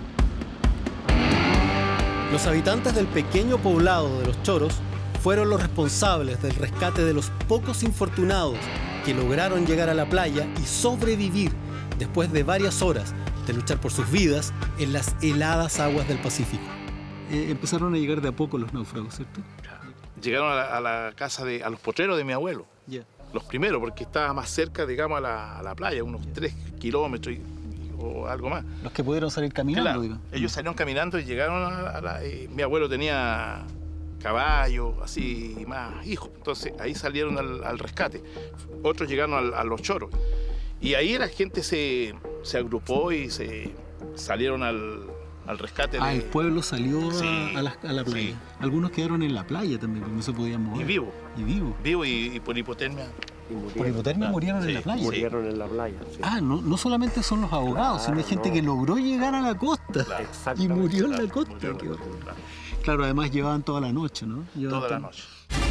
Los habitantes del pequeño poblado de Los Choros fueron los responsables del rescate de los pocos infortunados que lograron llegar a la playa y sobrevivir después de varias horas de luchar por sus vidas en las heladas aguas del Pacífico. Eh, empezaron a llegar de a poco los náufragos, ¿cierto? Llegaron a la, a la casa de, a los potreros de mi abuelo. Yeah. Los primeros, porque estaba más cerca, digamos, a la, a la playa, unos yeah. tres kilómetros y, o algo más. Los que pudieron salir caminando, claro, digo. Ellos salieron caminando y llegaron a, a la... Eh, mi abuelo tenía caballos, así, más hijos. Entonces, ahí salieron al, al rescate. Otros llegaron al, a Los Choros. Y ahí la gente se, se agrupó y se salieron al... al rescate ah, de... el pueblo salió sí, a, la, a la playa. Sí. Algunos quedaron en la playa también, porque no se podían mover. Y vivo. Y vivo. Vivo y, y por hipotermia. Y ¿Por hipotermia ah, murieron sí, en la playa? Murieron en la playa, sí. Ah, no, no solamente son los ahogados, claro, sino hay gente no. que logró llegar a la costa claro. y murió en la costa. Murió, claro. claro, además llevaban toda la noche, ¿no? Llevaban toda la noche.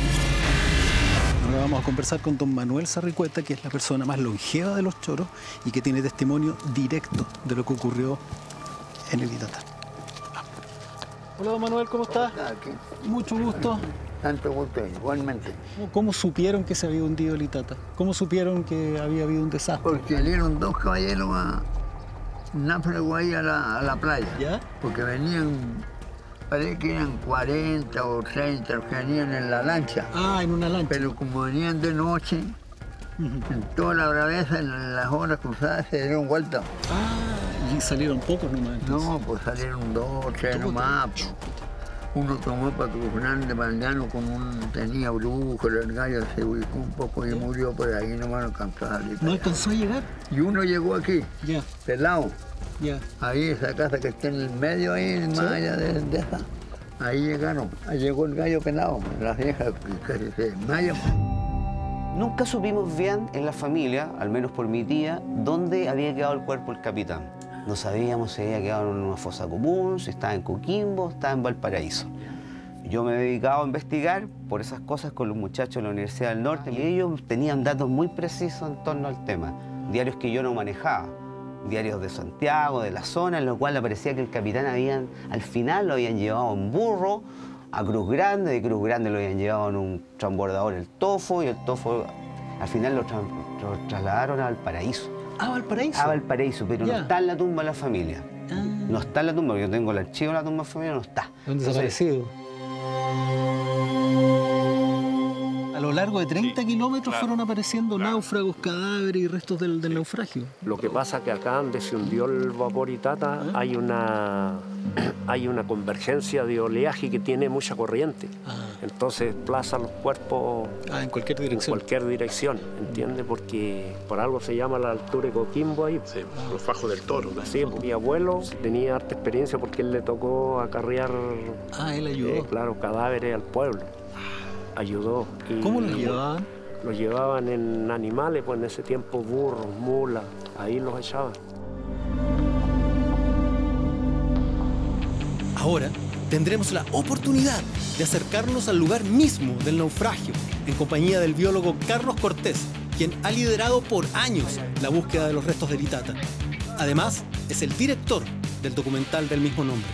Ahora vamos a conversar con don Manuel Sarricueta, que es la persona más longeva de Los Choros y que tiene testimonio directo de lo que ocurrió en el Itata. Hola, don Manuel, ¿cómo está? Aquí. Mucho gusto. Tanto gusto, igualmente. ¿Cómo supieron que se había hundido el Itata? ¿Cómo supieron que había habido un desastre? Porque salieron dos caballeros a náufragos ahí a la, a la playa. ¿Ya? Porque venían, parece que eran cuarenta o treinta los que venían en la lancha. Ah, en una lancha. Pero como venían de noche, uh-huh. en toda la braveza, en las horas cruzadas, se dieron vuelta. Ah, y salieron pocos nomás. Entonces. No, pues salieron dos, tres nomás. Pues. Uno tomó patruján de Bandano con un... tenía brújula, el gallo se ubicó un poco y murió por ahí, no me alcanzó a salir. ¿No alcanzó a llegar? Y uno llegó aquí, ya. pelado. Ya. Ahí, esa casa que está en el medio, ahí, ¿sí? más allá de, de esa. Ahí llegaron, ahí llegó el gallo pelado, las viejas casi se desmayan. Nunca supimos bien en la familia, al menos por mi tía, dónde había quedado el cuerpo del capitán. No sabíamos si había quedado en una fosa común, si estaba en Coquimbo, estaba en Valparaíso. Yo me he dedicado a investigar por esas cosas con los muchachos de la Universidad del Norte y ellos tenían datos muy precisos en torno al tema. Diarios que yo no manejaba, diarios de Santiago, de la zona, en los cuales aparecía que el capitán habían, al final lo habían llevado en burro a Cruz Grande, de Cruz Grande lo habían llevado en un transbordador, el Tofo, y el Tofo al final lo, tra lo trasladaron a Valparaíso. ¿A Valparaíso? A Valparaíso, pero Ya. no está en la tumba de la familia. Ah. No está en la tumba, yo tengo el archivo de la tumba de la familia, no está. Un desaparecido. A lo largo de treinta kilómetros fueron apareciendo náufragos, cadáveres y restos del, del naufragio. Lo que pasa es que acá donde se hundió el vapor Itata hay una, hay una convergencia de oleaje que tiene mucha corriente. Entonces desplaza los cuerpos ah, en cualquier dirección. En cualquier dirección, ¿entiendes? Porque por algo se llama la altura de Coquimbo ahí. Sí, los fajos del toro. ¿no? Sí, mi abuelo tenía harta experiencia porque él le tocó acarrear ah, él ayudó. Eh, claro, cadáveres al pueblo. Ayudó. Y ¿Cómo los llevaban? Los llevaban en animales, pues en ese tiempo burros, mulas, ahí los echaban. Ahora tendremos la oportunidad de acercarnos al lugar mismo del naufragio, en compañía del biólogo Carlos Cortés, quien ha liderado por años la búsqueda de los restos del Itata. Además, es el director del documental del mismo nombre.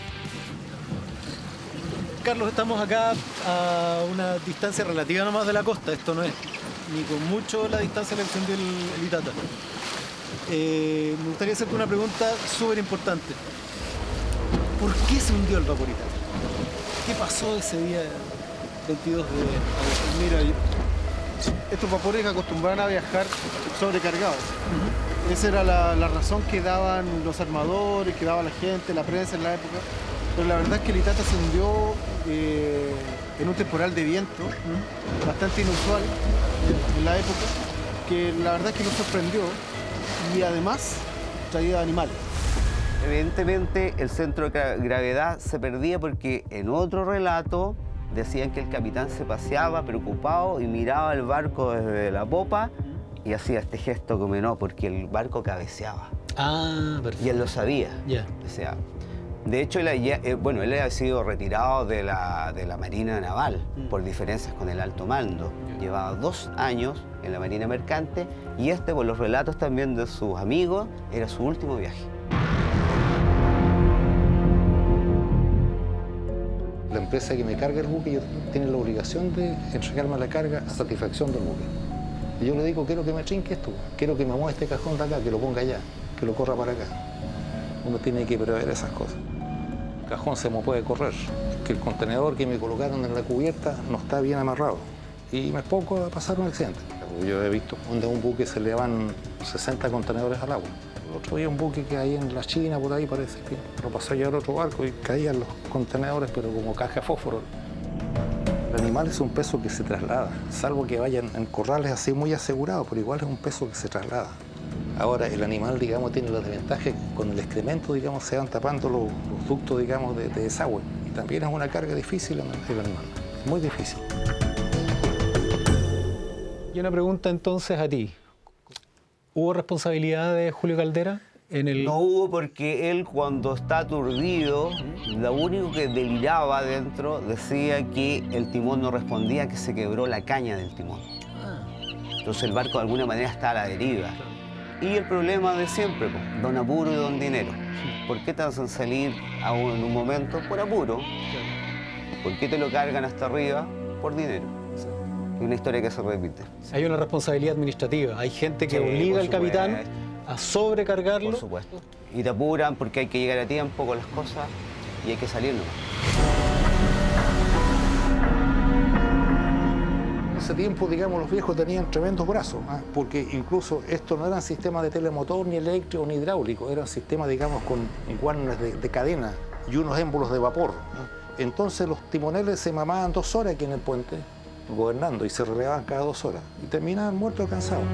Carlos, estamos acá a una distancia relativa nomás de la costa. Esto no es ni con mucho la distancia de la acción del el Itata. Eh, me gustaría hacerte una pregunta súper importante. ¿Por qué se hundió el vapor Itata? ¿Qué pasó ese día veintidós de agosto? Mira, estos vapores acostumbraban a viajar sobrecargados. Uh-huh. Esa era la, la razón que daban los armadores, que daba la gente, la prensa en la época. Pero la verdad es que el Itata se hundió eh, en un temporal de viento ¿Mm? bastante inusual en la época, que la verdad es que nos sorprendió y además traía animales. Evidentemente el centro de gravedad se perdía porque en otro relato decían que el capitán se paseaba preocupado y miraba el barco desde la popa y hacía este gesto como no, porque el barco cabeceaba. Ah, perfecto. Y él lo sabía. Yeah. O sea, de hecho, él, eh, bueno, él había sido retirado de la, de la Marina Naval mm. por diferencias con el alto mando. Yeah. Llevaba dos años en la Marina Mercante y este, por los relatos también de sus amigos, era su último viaje. La empresa que me carga el buque tiene la obligación de entregarme la carga a satisfacción del buque. Y yo le digo, quiero que me trinque esto, quiero que me mueva este cajón de acá, que lo ponga allá, que lo corra para acá. Uno tiene que prever esas cosas. El cajón se me puede correr, que el contenedor que me colocaron en la cubierta no está bien amarrado. Y me pongo a pasar un accidente. Yo he visto donde a un buque se le van sesenta contenedores al agua. El otro día un buque que hay en la China, por ahí parece que lo pasó a llevar otro barco y caían los contenedores, pero como caja de fósforo. El animal es un peso que se traslada, salvo que vayan en corrales así muy asegurados, pero igual es un peso que se traslada. Ahora, el animal, digamos, tiene la desventaja que con el excremento, digamos, se van tapando los, los ductos, digamos, de, de desagüe. Y también es una carga difícil en el animal, muy difícil. Y una pregunta entonces a ti. ¿Hubo responsabilidad de Julio Caldera en el...? No hubo porque él, cuando está aturdido, lo único que deliraba adentro decía que el timón no respondía, que se quebró la caña del timón. Entonces el barco de alguna manera está a la deriva. Y el problema de siempre, pues, don apuro y don dinero. ¿Por qué te hacen salir a un, en un momento por apuro? ¿Por qué te lo cargan hasta arriba? Por dinero. Es una historia que se repite. Hay una responsabilidad administrativa. Hay gente que Sí, obliga al por capitán supuesto. a sobrecargarlo. Por supuesto. Y te apuran porque hay que llegar a tiempo con las cosas y hay que salir nomás. En ese tiempo, digamos, los viejos tenían tremendos brazos, ¿eh? Porque incluso esto no eran sistemas de telemotor, ni eléctrico, ni hidráulico, eran sistemas, digamos, con iguanas de, de cadena y unos émbolos de vapor, ¿eh? Entonces los timoneles se mamaban dos horas aquí en el puente, gobernando, y se relevaban cada dos horas, y terminaban muertos o cansados.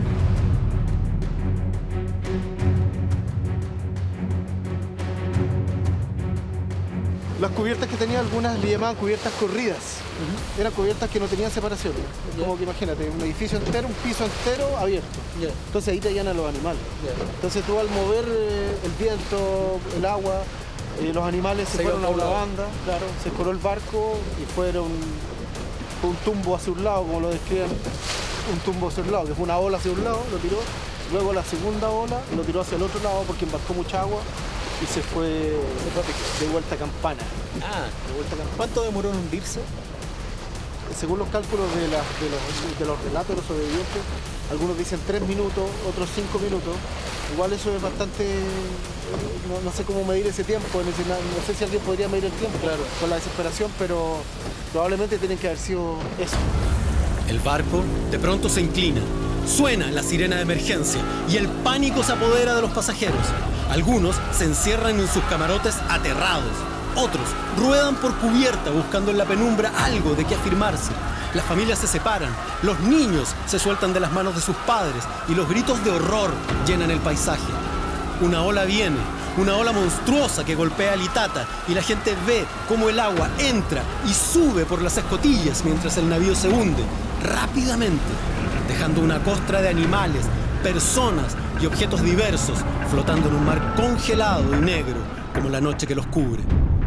Las cubiertas que tenía algunas le llamaban cubiertas corridas. Uh-huh. Eran cubiertas que no tenían separación. Yeah. Como que imagínate, un edificio entero, un piso entero abierto. Yeah. Entonces ahí te llenan los animales. Yeah. Entonces tú al mover eh, el viento, el agua, eh, los animales se, se fueron a una banda, claro, se escoró el barco y fueron un tumbo hacia un lado, como lo describen, un tumbo hacia un lado, que fue una ola hacia un lado, lo tiró. Luego la segunda ola lo tiró hacia el otro lado porque embarcó mucha agua. Y se fue de vuelta a Campana. Ah, de vuelta a Campana. ¿Cuánto demoró en hundirse? según los cálculos de, la, de, los, de los relatos de los sobrevivientes, algunos dicen tres minutos, otros cinco minutos. Igual eso es bastante... No, no sé cómo medir ese tiempo, no sé si alguien podría medir el tiempo claro. con la desesperación, pero probablemente tienen que haber sido eso. El barco de pronto se inclina, suena la sirena de emergencia y el pánico se apodera de los pasajeros. Algunos se encierran en sus camarotes aterrados. Otros ruedan por cubierta buscando en la penumbra algo de qué afirmarse. Las familias se separan, los niños se sueltan de las manos de sus padres y los gritos de horror llenan el paisaje. Una ola viene, una ola monstruosa que golpea a Litata y la gente ve cómo el agua entra y sube por las escotillas mientras el navío se hunde rápidamente, dejando una costra de animales, personas y objetos diversos flotando en un mar congelado y negro como la noche que los cubre.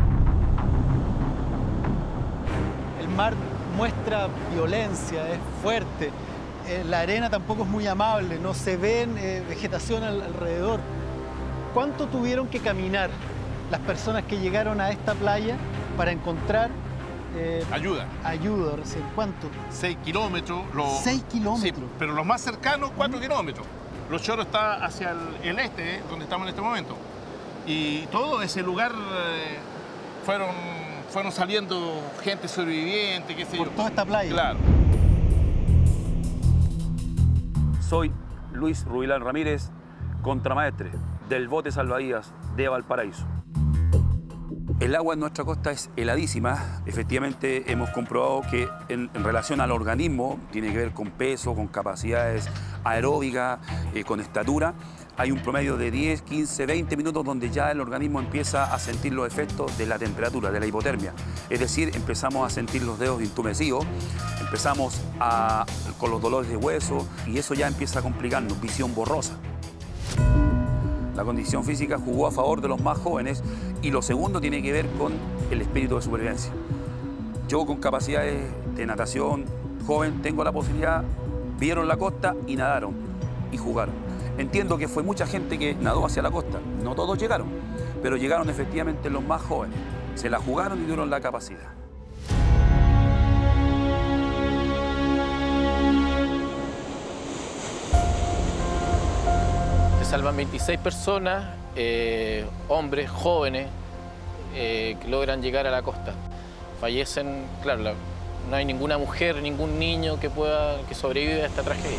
El mar muestra violencia, es fuerte, eh, la arena tampoco es muy amable, no se ven eh, vegetación al, alrededor. ¿Cuánto tuvieron que caminar las personas que llegaron a esta playa para encontrar eh, ayuda? Ayuda, recién. ¿Cuánto? Seis kilómetros. Los, Seis kilómetros. Sí, pero los más cercanos, cuatro mm. kilómetros. Los Choros está hacia el, el este, eh, donde estamos en este momento. Y todo ese lugar eh, fueron, fueron saliendo gente sobreviviente, qué sé yo. Por toda esta playa. Claro. Soy Luis Rubilán Ramírez, contramaestre del bote salvavidas de Valparaíso. El agua en nuestra costa es heladísima. Efectivamente, hemos comprobado que en, en relación al organismo, tiene que ver con peso, con capacidades aeróbicas, eh, con estatura, hay un promedio de diez, quince, veinte minutos donde ya el organismo empieza a sentir los efectos de la temperatura, de la hipotermia. Es decir, empezamos a sentir los dedos entumecidos, empezamos a, con los dolores de hueso y eso ya empieza a complicarnos, visión borrosa. La condición física jugó a favor de los más jóvenes y lo segundo tiene que ver con el espíritu de supervivencia. Yo con capacidades de natación joven tengo la posibilidad, vieron la costa y nadaron y jugaron. Entiendo que fue mucha gente que nadó hacia la costa, no todos llegaron, pero llegaron efectivamente los más jóvenes. Se la jugaron y dieron la capacidad. Salvan veintiséis personas, eh, hombres, jóvenes, eh, que logran llegar a la costa. Fallecen, claro, la, no hay ninguna mujer, ningún niño que, pueda, que sobreviva a esta tragedia.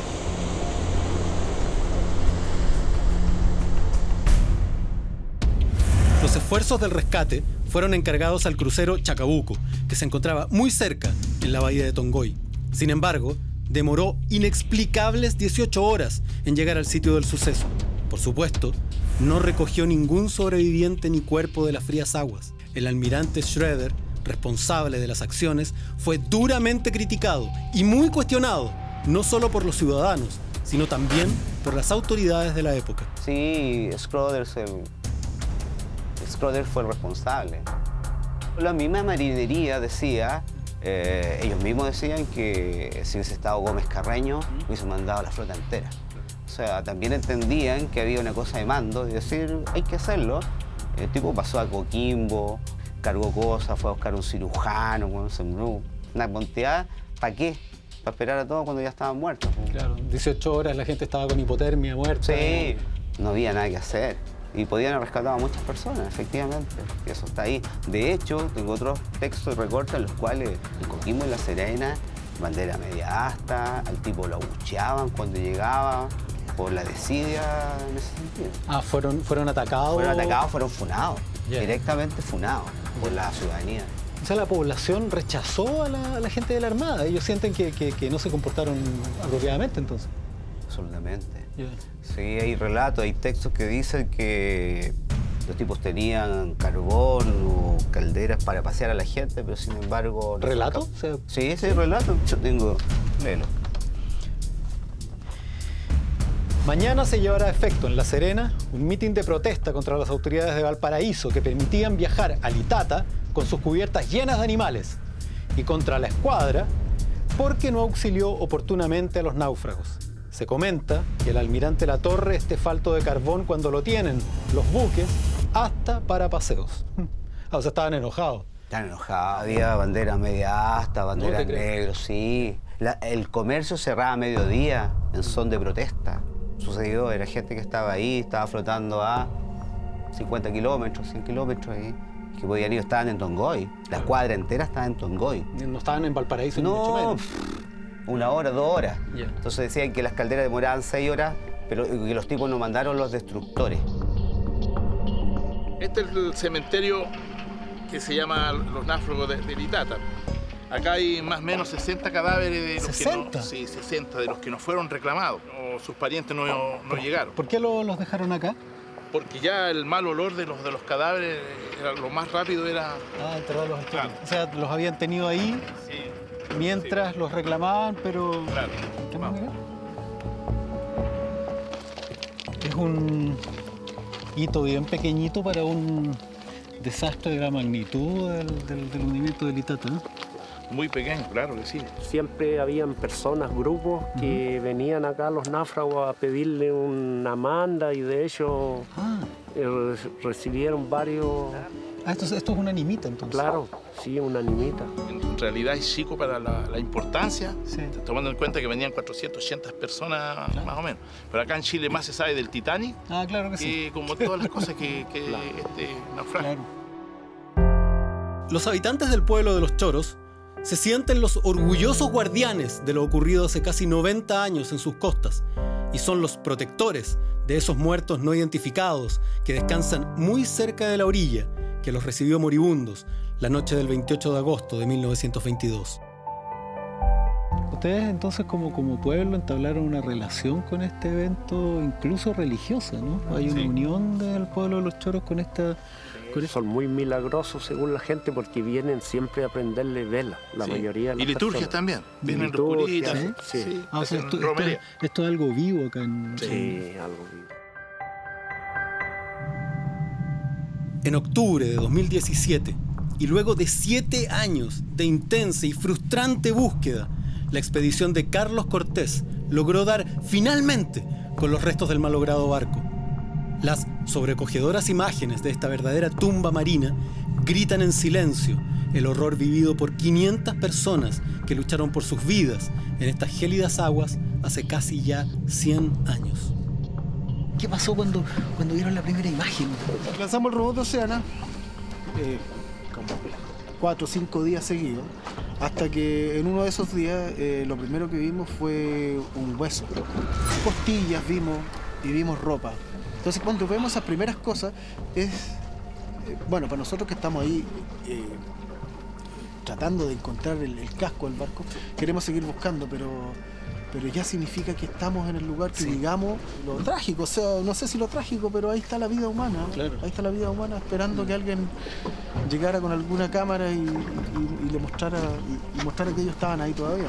Los esfuerzos del rescate fueron encargados al crucero Chacabuco, que se encontraba muy cerca en la bahía de Tongoy. Sin embargo, demoró inexplicables dieciocho horas en llegar al sitio del suceso. Por supuesto, no recogió ningún sobreviviente ni cuerpo de las frías aguas. El almirante Schroeder, responsable de las acciones, fue duramente criticado y muy cuestionado, no solo por los ciudadanos, sino también por las autoridades de la época. Sí, Schroeder, el... Schroeder fue el responsable. La misma marinería decía, eh, ellos mismos decían que si hubiese estado Gómez Carreño, hubiese mandado a la flota entera. O sea, también entendían que había una cosa de mando y decir, hay que hacerlo. El tipo pasó a Coquimbo, cargó cosas, fue a buscar un cirujano, bueno, sembró una cantidad. ¿Para qué? Para esperar a todos cuando ya estaban muertos. Claro, dieciocho horas la gente estaba con hipotermia, muerta. Sí, no había nada que hacer. Y podían haber rescatado a muchas personas, efectivamente. Y eso está ahí. De hecho, tengo otros textos y recortes en los cuales en Coquimbo y La Serena, bandera media asta, al tipo lo abucheaban cuando llegaba por la desidia en ese sentido. Ah, fueron, fueron atacados. Fueron atacados, fueron funados. Yeah. Directamente funados por yeah. la ciudadanía. O sea, la población rechazó a la, a la gente de la Armada. Ellos sienten que, que, que no se comportaron apropiadamente, entonces. Absolutamente. Yeah. Sí, hay relatos, hay textos que dicen que los tipos tenían carbón o calderas para pasear a la gente, pero sin embargo... ¿Relato? No. Sí, sí, relato. Yo tengo... Léelo. Mañana se llevará a efecto en La Serena un mitin de protesta contra las autoridades de Valparaíso que permitían viajar a Litata con sus cubiertas llenas de animales y contra la escuadra porque no auxilió oportunamente a los náufragos. Se comenta que el almirante Latorre esté falto de carbón cuando lo tienen los buques hasta para paseos. Ah, o sea, estaban enojados. Están enojados. Había bandera media asta, banderas negras, sí. La, el comercio cerraba a mediodía en son de protesta. Sucedió, era gente que estaba ahí, estaba flotando a cincuenta kilómetros, cien kilómetros ahí, que podían ir, estaban en Tongoy. La cuadra entera estaba en Tongoy. No estaban en Valparaíso, no, ni mucho menos. Una hora, dos horas. Yeah. Entonces decían que las calderas demoraban seis horas, pero que los tipos nos mandaron los destructores. Este es el cementerio que se llama Los Náufragos de, de Litata. Acá hay más o menos sesenta cadáveres de los ¿sesenta? que no, sí, sesenta de los que no fueron reclamados. O sus parientes no, no llegaron. ¿Por qué lo, los dejaron acá? Porque ya el mal olor de los, de los cadáveres, era, lo más rápido era... Ah, enterrarlos al claro. O sea, los habían tenido ahí sí, mientras sí. los reclamaban, pero... Claro. ¿Qué más? Es un hito bien pequeñito para un desastre de la magnitud del, del, del hundimiento de Litata, ¿no? Muy pequeño, claro que sí. Siempre habían personas, grupos que uh-huh. venían acá a los náufragos a pedirle una manda y de hecho ah. eh, recibieron varios... Ah, esto, esto es una animita entonces. Claro, sí, una animita. En realidad es chico para la, la importancia, sí. tomando en cuenta que venían cuatrocientas ochenta personas claro. más o menos. Pero acá en Chile más se sabe del Titanic, ah, claro que, que sí. como todas las cosas que, que claro. este naufragio. Claro. Los habitantes del pueblo de Los Choros se sienten los orgullosos guardianes de lo ocurrido hace casi noventa años en sus costas y son los protectores de esos muertos no identificados que descansan muy cerca de la orilla que los recibió moribundos la noche del veintiocho de agosto de mil novecientos veintidós. Ustedes entonces como, como pueblo entablaron una relación con este evento incluso religiosa, ¿no? Hay una sí. unión del pueblo de Los Choros con esta... Son muy milagrosos según la gente porque vienen siempre a prenderle vela, la sí. mayoría de las Y liturgias personas. También, vienen los curitas. ¿Sí? Sí. Sí. Ah, o sea, esto, esto, esto es algo vivo acá en... Sí, en... algo vivo. En octubre de dos mil diecisiete, y luego de siete años de intensa y frustrante búsqueda, la expedición de Carlos Cortés logró dar finalmente con los restos del malogrado barco. Las sobrecogedoras imágenes de esta verdadera tumba marina gritan en silencio el horror vivido por quinientas personas que lucharon por sus vidas en estas gélidas aguas hace casi ya cien años. ¿Qué pasó cuando, cuando vieron la primera imagen? Lanzamos el robot de Oceana eh, como cuatro o cinco días seguidos, hasta que en uno de esos días eh, lo primero que vimos fue un hueso. Costillas vimos y vimos ropa. Entonces cuando vemos esas primeras cosas, es, eh, bueno, para nosotros que estamos ahí eh, tratando de encontrar el, el casco del barco, queremos seguir buscando, pero, pero ya significa que estamos en el lugar que sí. digamos lo trágico, o sea, no sé si lo trágico, pero ahí está la vida humana, claro. ahí está la vida humana esperando mm. que alguien llegara con alguna cámara y, y, y le mostrara, y, y mostrara que ellos estaban ahí todavía.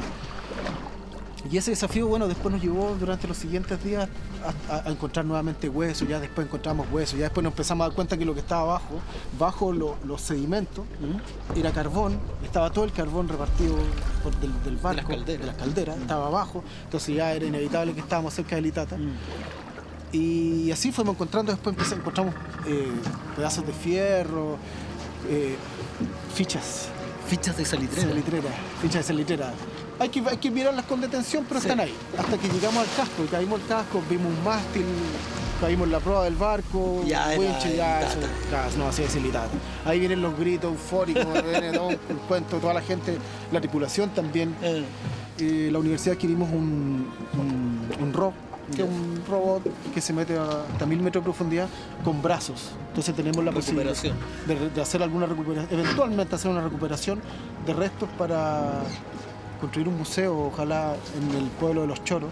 Y ese desafío, bueno, después nos llevó durante los siguientes días a, a, a encontrar nuevamente huesos, ya después encontramos huesos, ya después nos empezamos a dar cuenta que lo que estaba abajo, bajo lo, los sedimentos, uh-huh. era carbón, estaba todo el carbón repartido por, del, del barco, de las calderas, de las calderas uh-huh. estaba abajo, entonces ya era inevitable que estábamos cerca de Litata. Uh-huh. Y así fuimos encontrando, después empezamos, encontramos eh, pedazos de fierro, eh, fichas. Fichas de salitrera. Salitrera, fichas de salitrera. Hay que, hay que mirarlas con detención, pero sí. están ahí. Hasta que llegamos al casco, y caímos al casco, vimos un mástil, caímos la proa del barco, ya winche, ya, eso, ya, no, así es Litata. Ahí vienen los gritos eufóricos, viene todo un, un cuento, toda la gente, la tripulación también. Eh. Eh, la universidad adquirimos un, un, un R O B, que es un robot que se mete hasta mil metros de profundidad con brazos. Entonces tenemos la posibilidad de, de hacer alguna recuperación, eventualmente hacer una recuperación de restos para construir un museo, ojalá en el pueblo de Los Choros,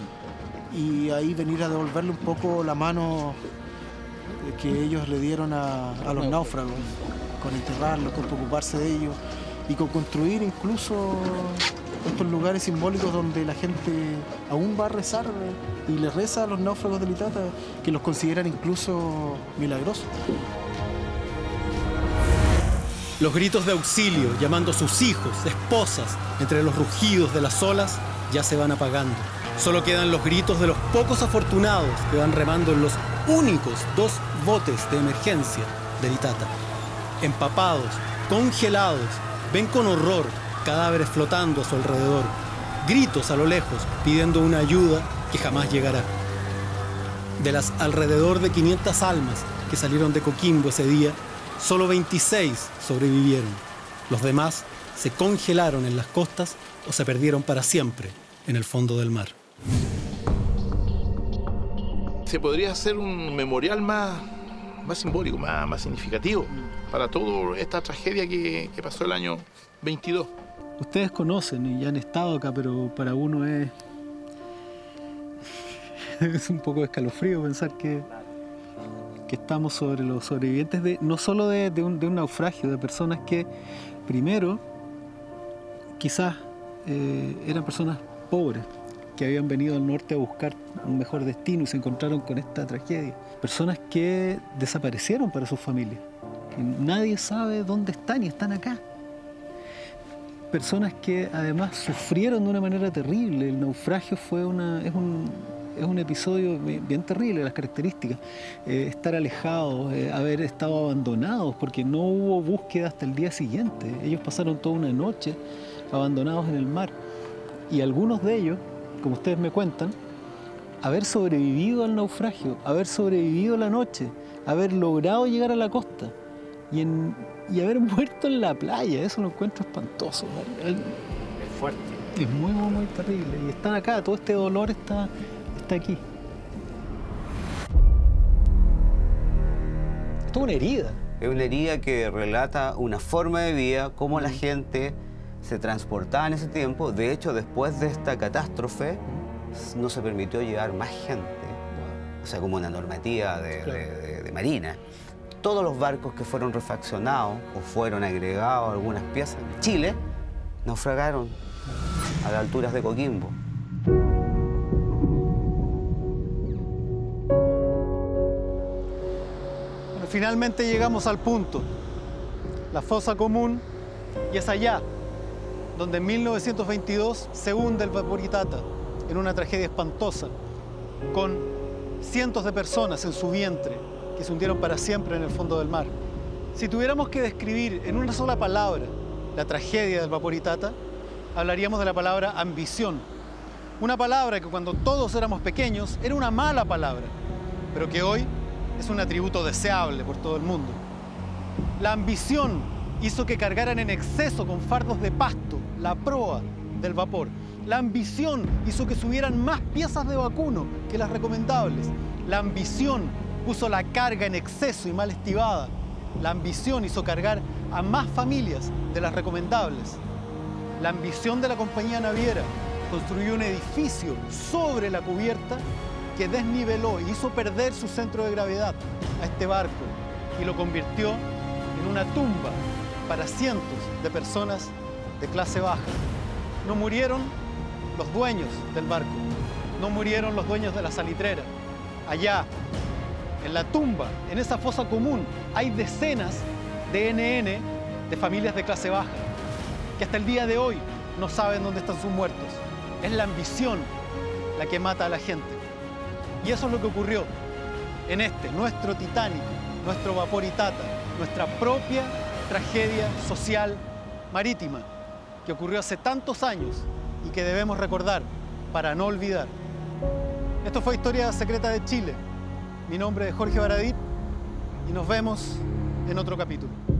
y ahí venir a devolverle un poco la mano que ellos le dieron a, a los náufragos, con enterrarlos, con preocuparse de ellos y con construir incluso estos lugares simbólicos donde la gente aún va a rezar y le reza a los náufragos de Litata, que los consideran incluso milagrosos. Los gritos de auxilio, llamando a sus hijos, esposas, entre los rugidos de las olas, ya se van apagando. Solo quedan los gritos de los pocos afortunados que van remando en los únicos dos botes de emergencia de Litata. Empapados congelados, ven con horror cadáveres flotando a su alrededor, gritos a lo lejos pidiendo una ayuda que jamás llegará. De las alrededor de quinientas almas que salieron de Coquimbo ese día, solo veintiséis sobrevivieron. Los demás se congelaron en las costas o se perdieron para siempre en el fondo del mar. Se podría hacer un memorial más, más simbólico, más, más significativo para toda esta tragedia que, que pasó el año veintidós. Ustedes conocen y ya han estado acá, pero para uno es, es un poco escalofrío pensar que, que estamos sobre los sobrevivientes, de, no solo de, de, un, de un naufragio, de personas que primero quizás eh, eran personas pobres, que habían venido al norte a buscar un mejor destino y se encontraron con esta tragedia. Personas que desaparecieron para sus familias, que nadie sabe dónde están y están acá. Personas que además sufrieron de una manera terrible. El naufragio fue una, es, un, es un episodio bien terrible, las características. Eh, estar alejados, eh, haber estado abandonados, porque no hubo búsqueda hasta el día siguiente. Ellos pasaron toda una noche abandonados en el mar. Y algunos de ellos, como ustedes me cuentan, haber sobrevivido al naufragio, haber sobrevivido la noche, haber logrado llegar a la costa y, en, y haber muerto en la playa, eso lo encuentro espantoso. Es fuerte. Es muy, muy, muy terrible. Y están acá, todo este dolor está, está aquí. Esto es una herida. Es una herida que relata una forma de vida, cómo la gente se transportaba en ese tiempo. De hecho, después de esta catástrofe, no se permitió llevar más gente, o sea, como una normativa de, claro. de, de, de marina. Todos los barcos que fueron refaccionados o fueron agregados a algunas piezas de Chile, naufragaron a las alturas de Coquimbo. Bueno, finalmente llegamos al punto, la fosa común, y es allá donde en mil novecientos veintidós se hunde el Vapor Itata en una tragedia espantosa, con cientos de personas en su vientre que se hundieron para siempre en el fondo del mar. Si tuviéramos que describir en una sola palabra la tragedia del Vapor Itata, hablaríamos de la palabra ambición. Una palabra que cuando todos éramos pequeños era una mala palabra, pero que hoy es un atributo deseable por todo el mundo. La ambición hizo que cargaran en exceso con fardos de pasto la proa del vapor. La ambición hizo que subieran más piezas de vacuno que las recomendables. La ambición puso la carga en exceso y mal estibada. La ambición hizo cargar a más familias de las recomendables. La ambición de la compañía naviera construyó un edificio sobre la cubierta que desniveló y hizo perder su centro de gravedad a este barco y lo convirtió en una tumba para cientos de personas de clase baja. No murieron los dueños del barco, no murieron los dueños de la salitrera. Allá, en la tumba, en esa fosa común, hay decenas de N N de familias de clase baja que hasta el día de hoy no saben dónde están sus muertos. Es la ambición la que mata a la gente. Y eso es lo que ocurrió en este, nuestro Titanic, nuestro Vapor Itata, nuestra propia tragedia social marítima que ocurrió hace tantos años y que debemos recordar para no olvidar. Esto fue Historia Secreta de Chile. Mi nombre es Jorge Baradit y nos vemos en otro capítulo.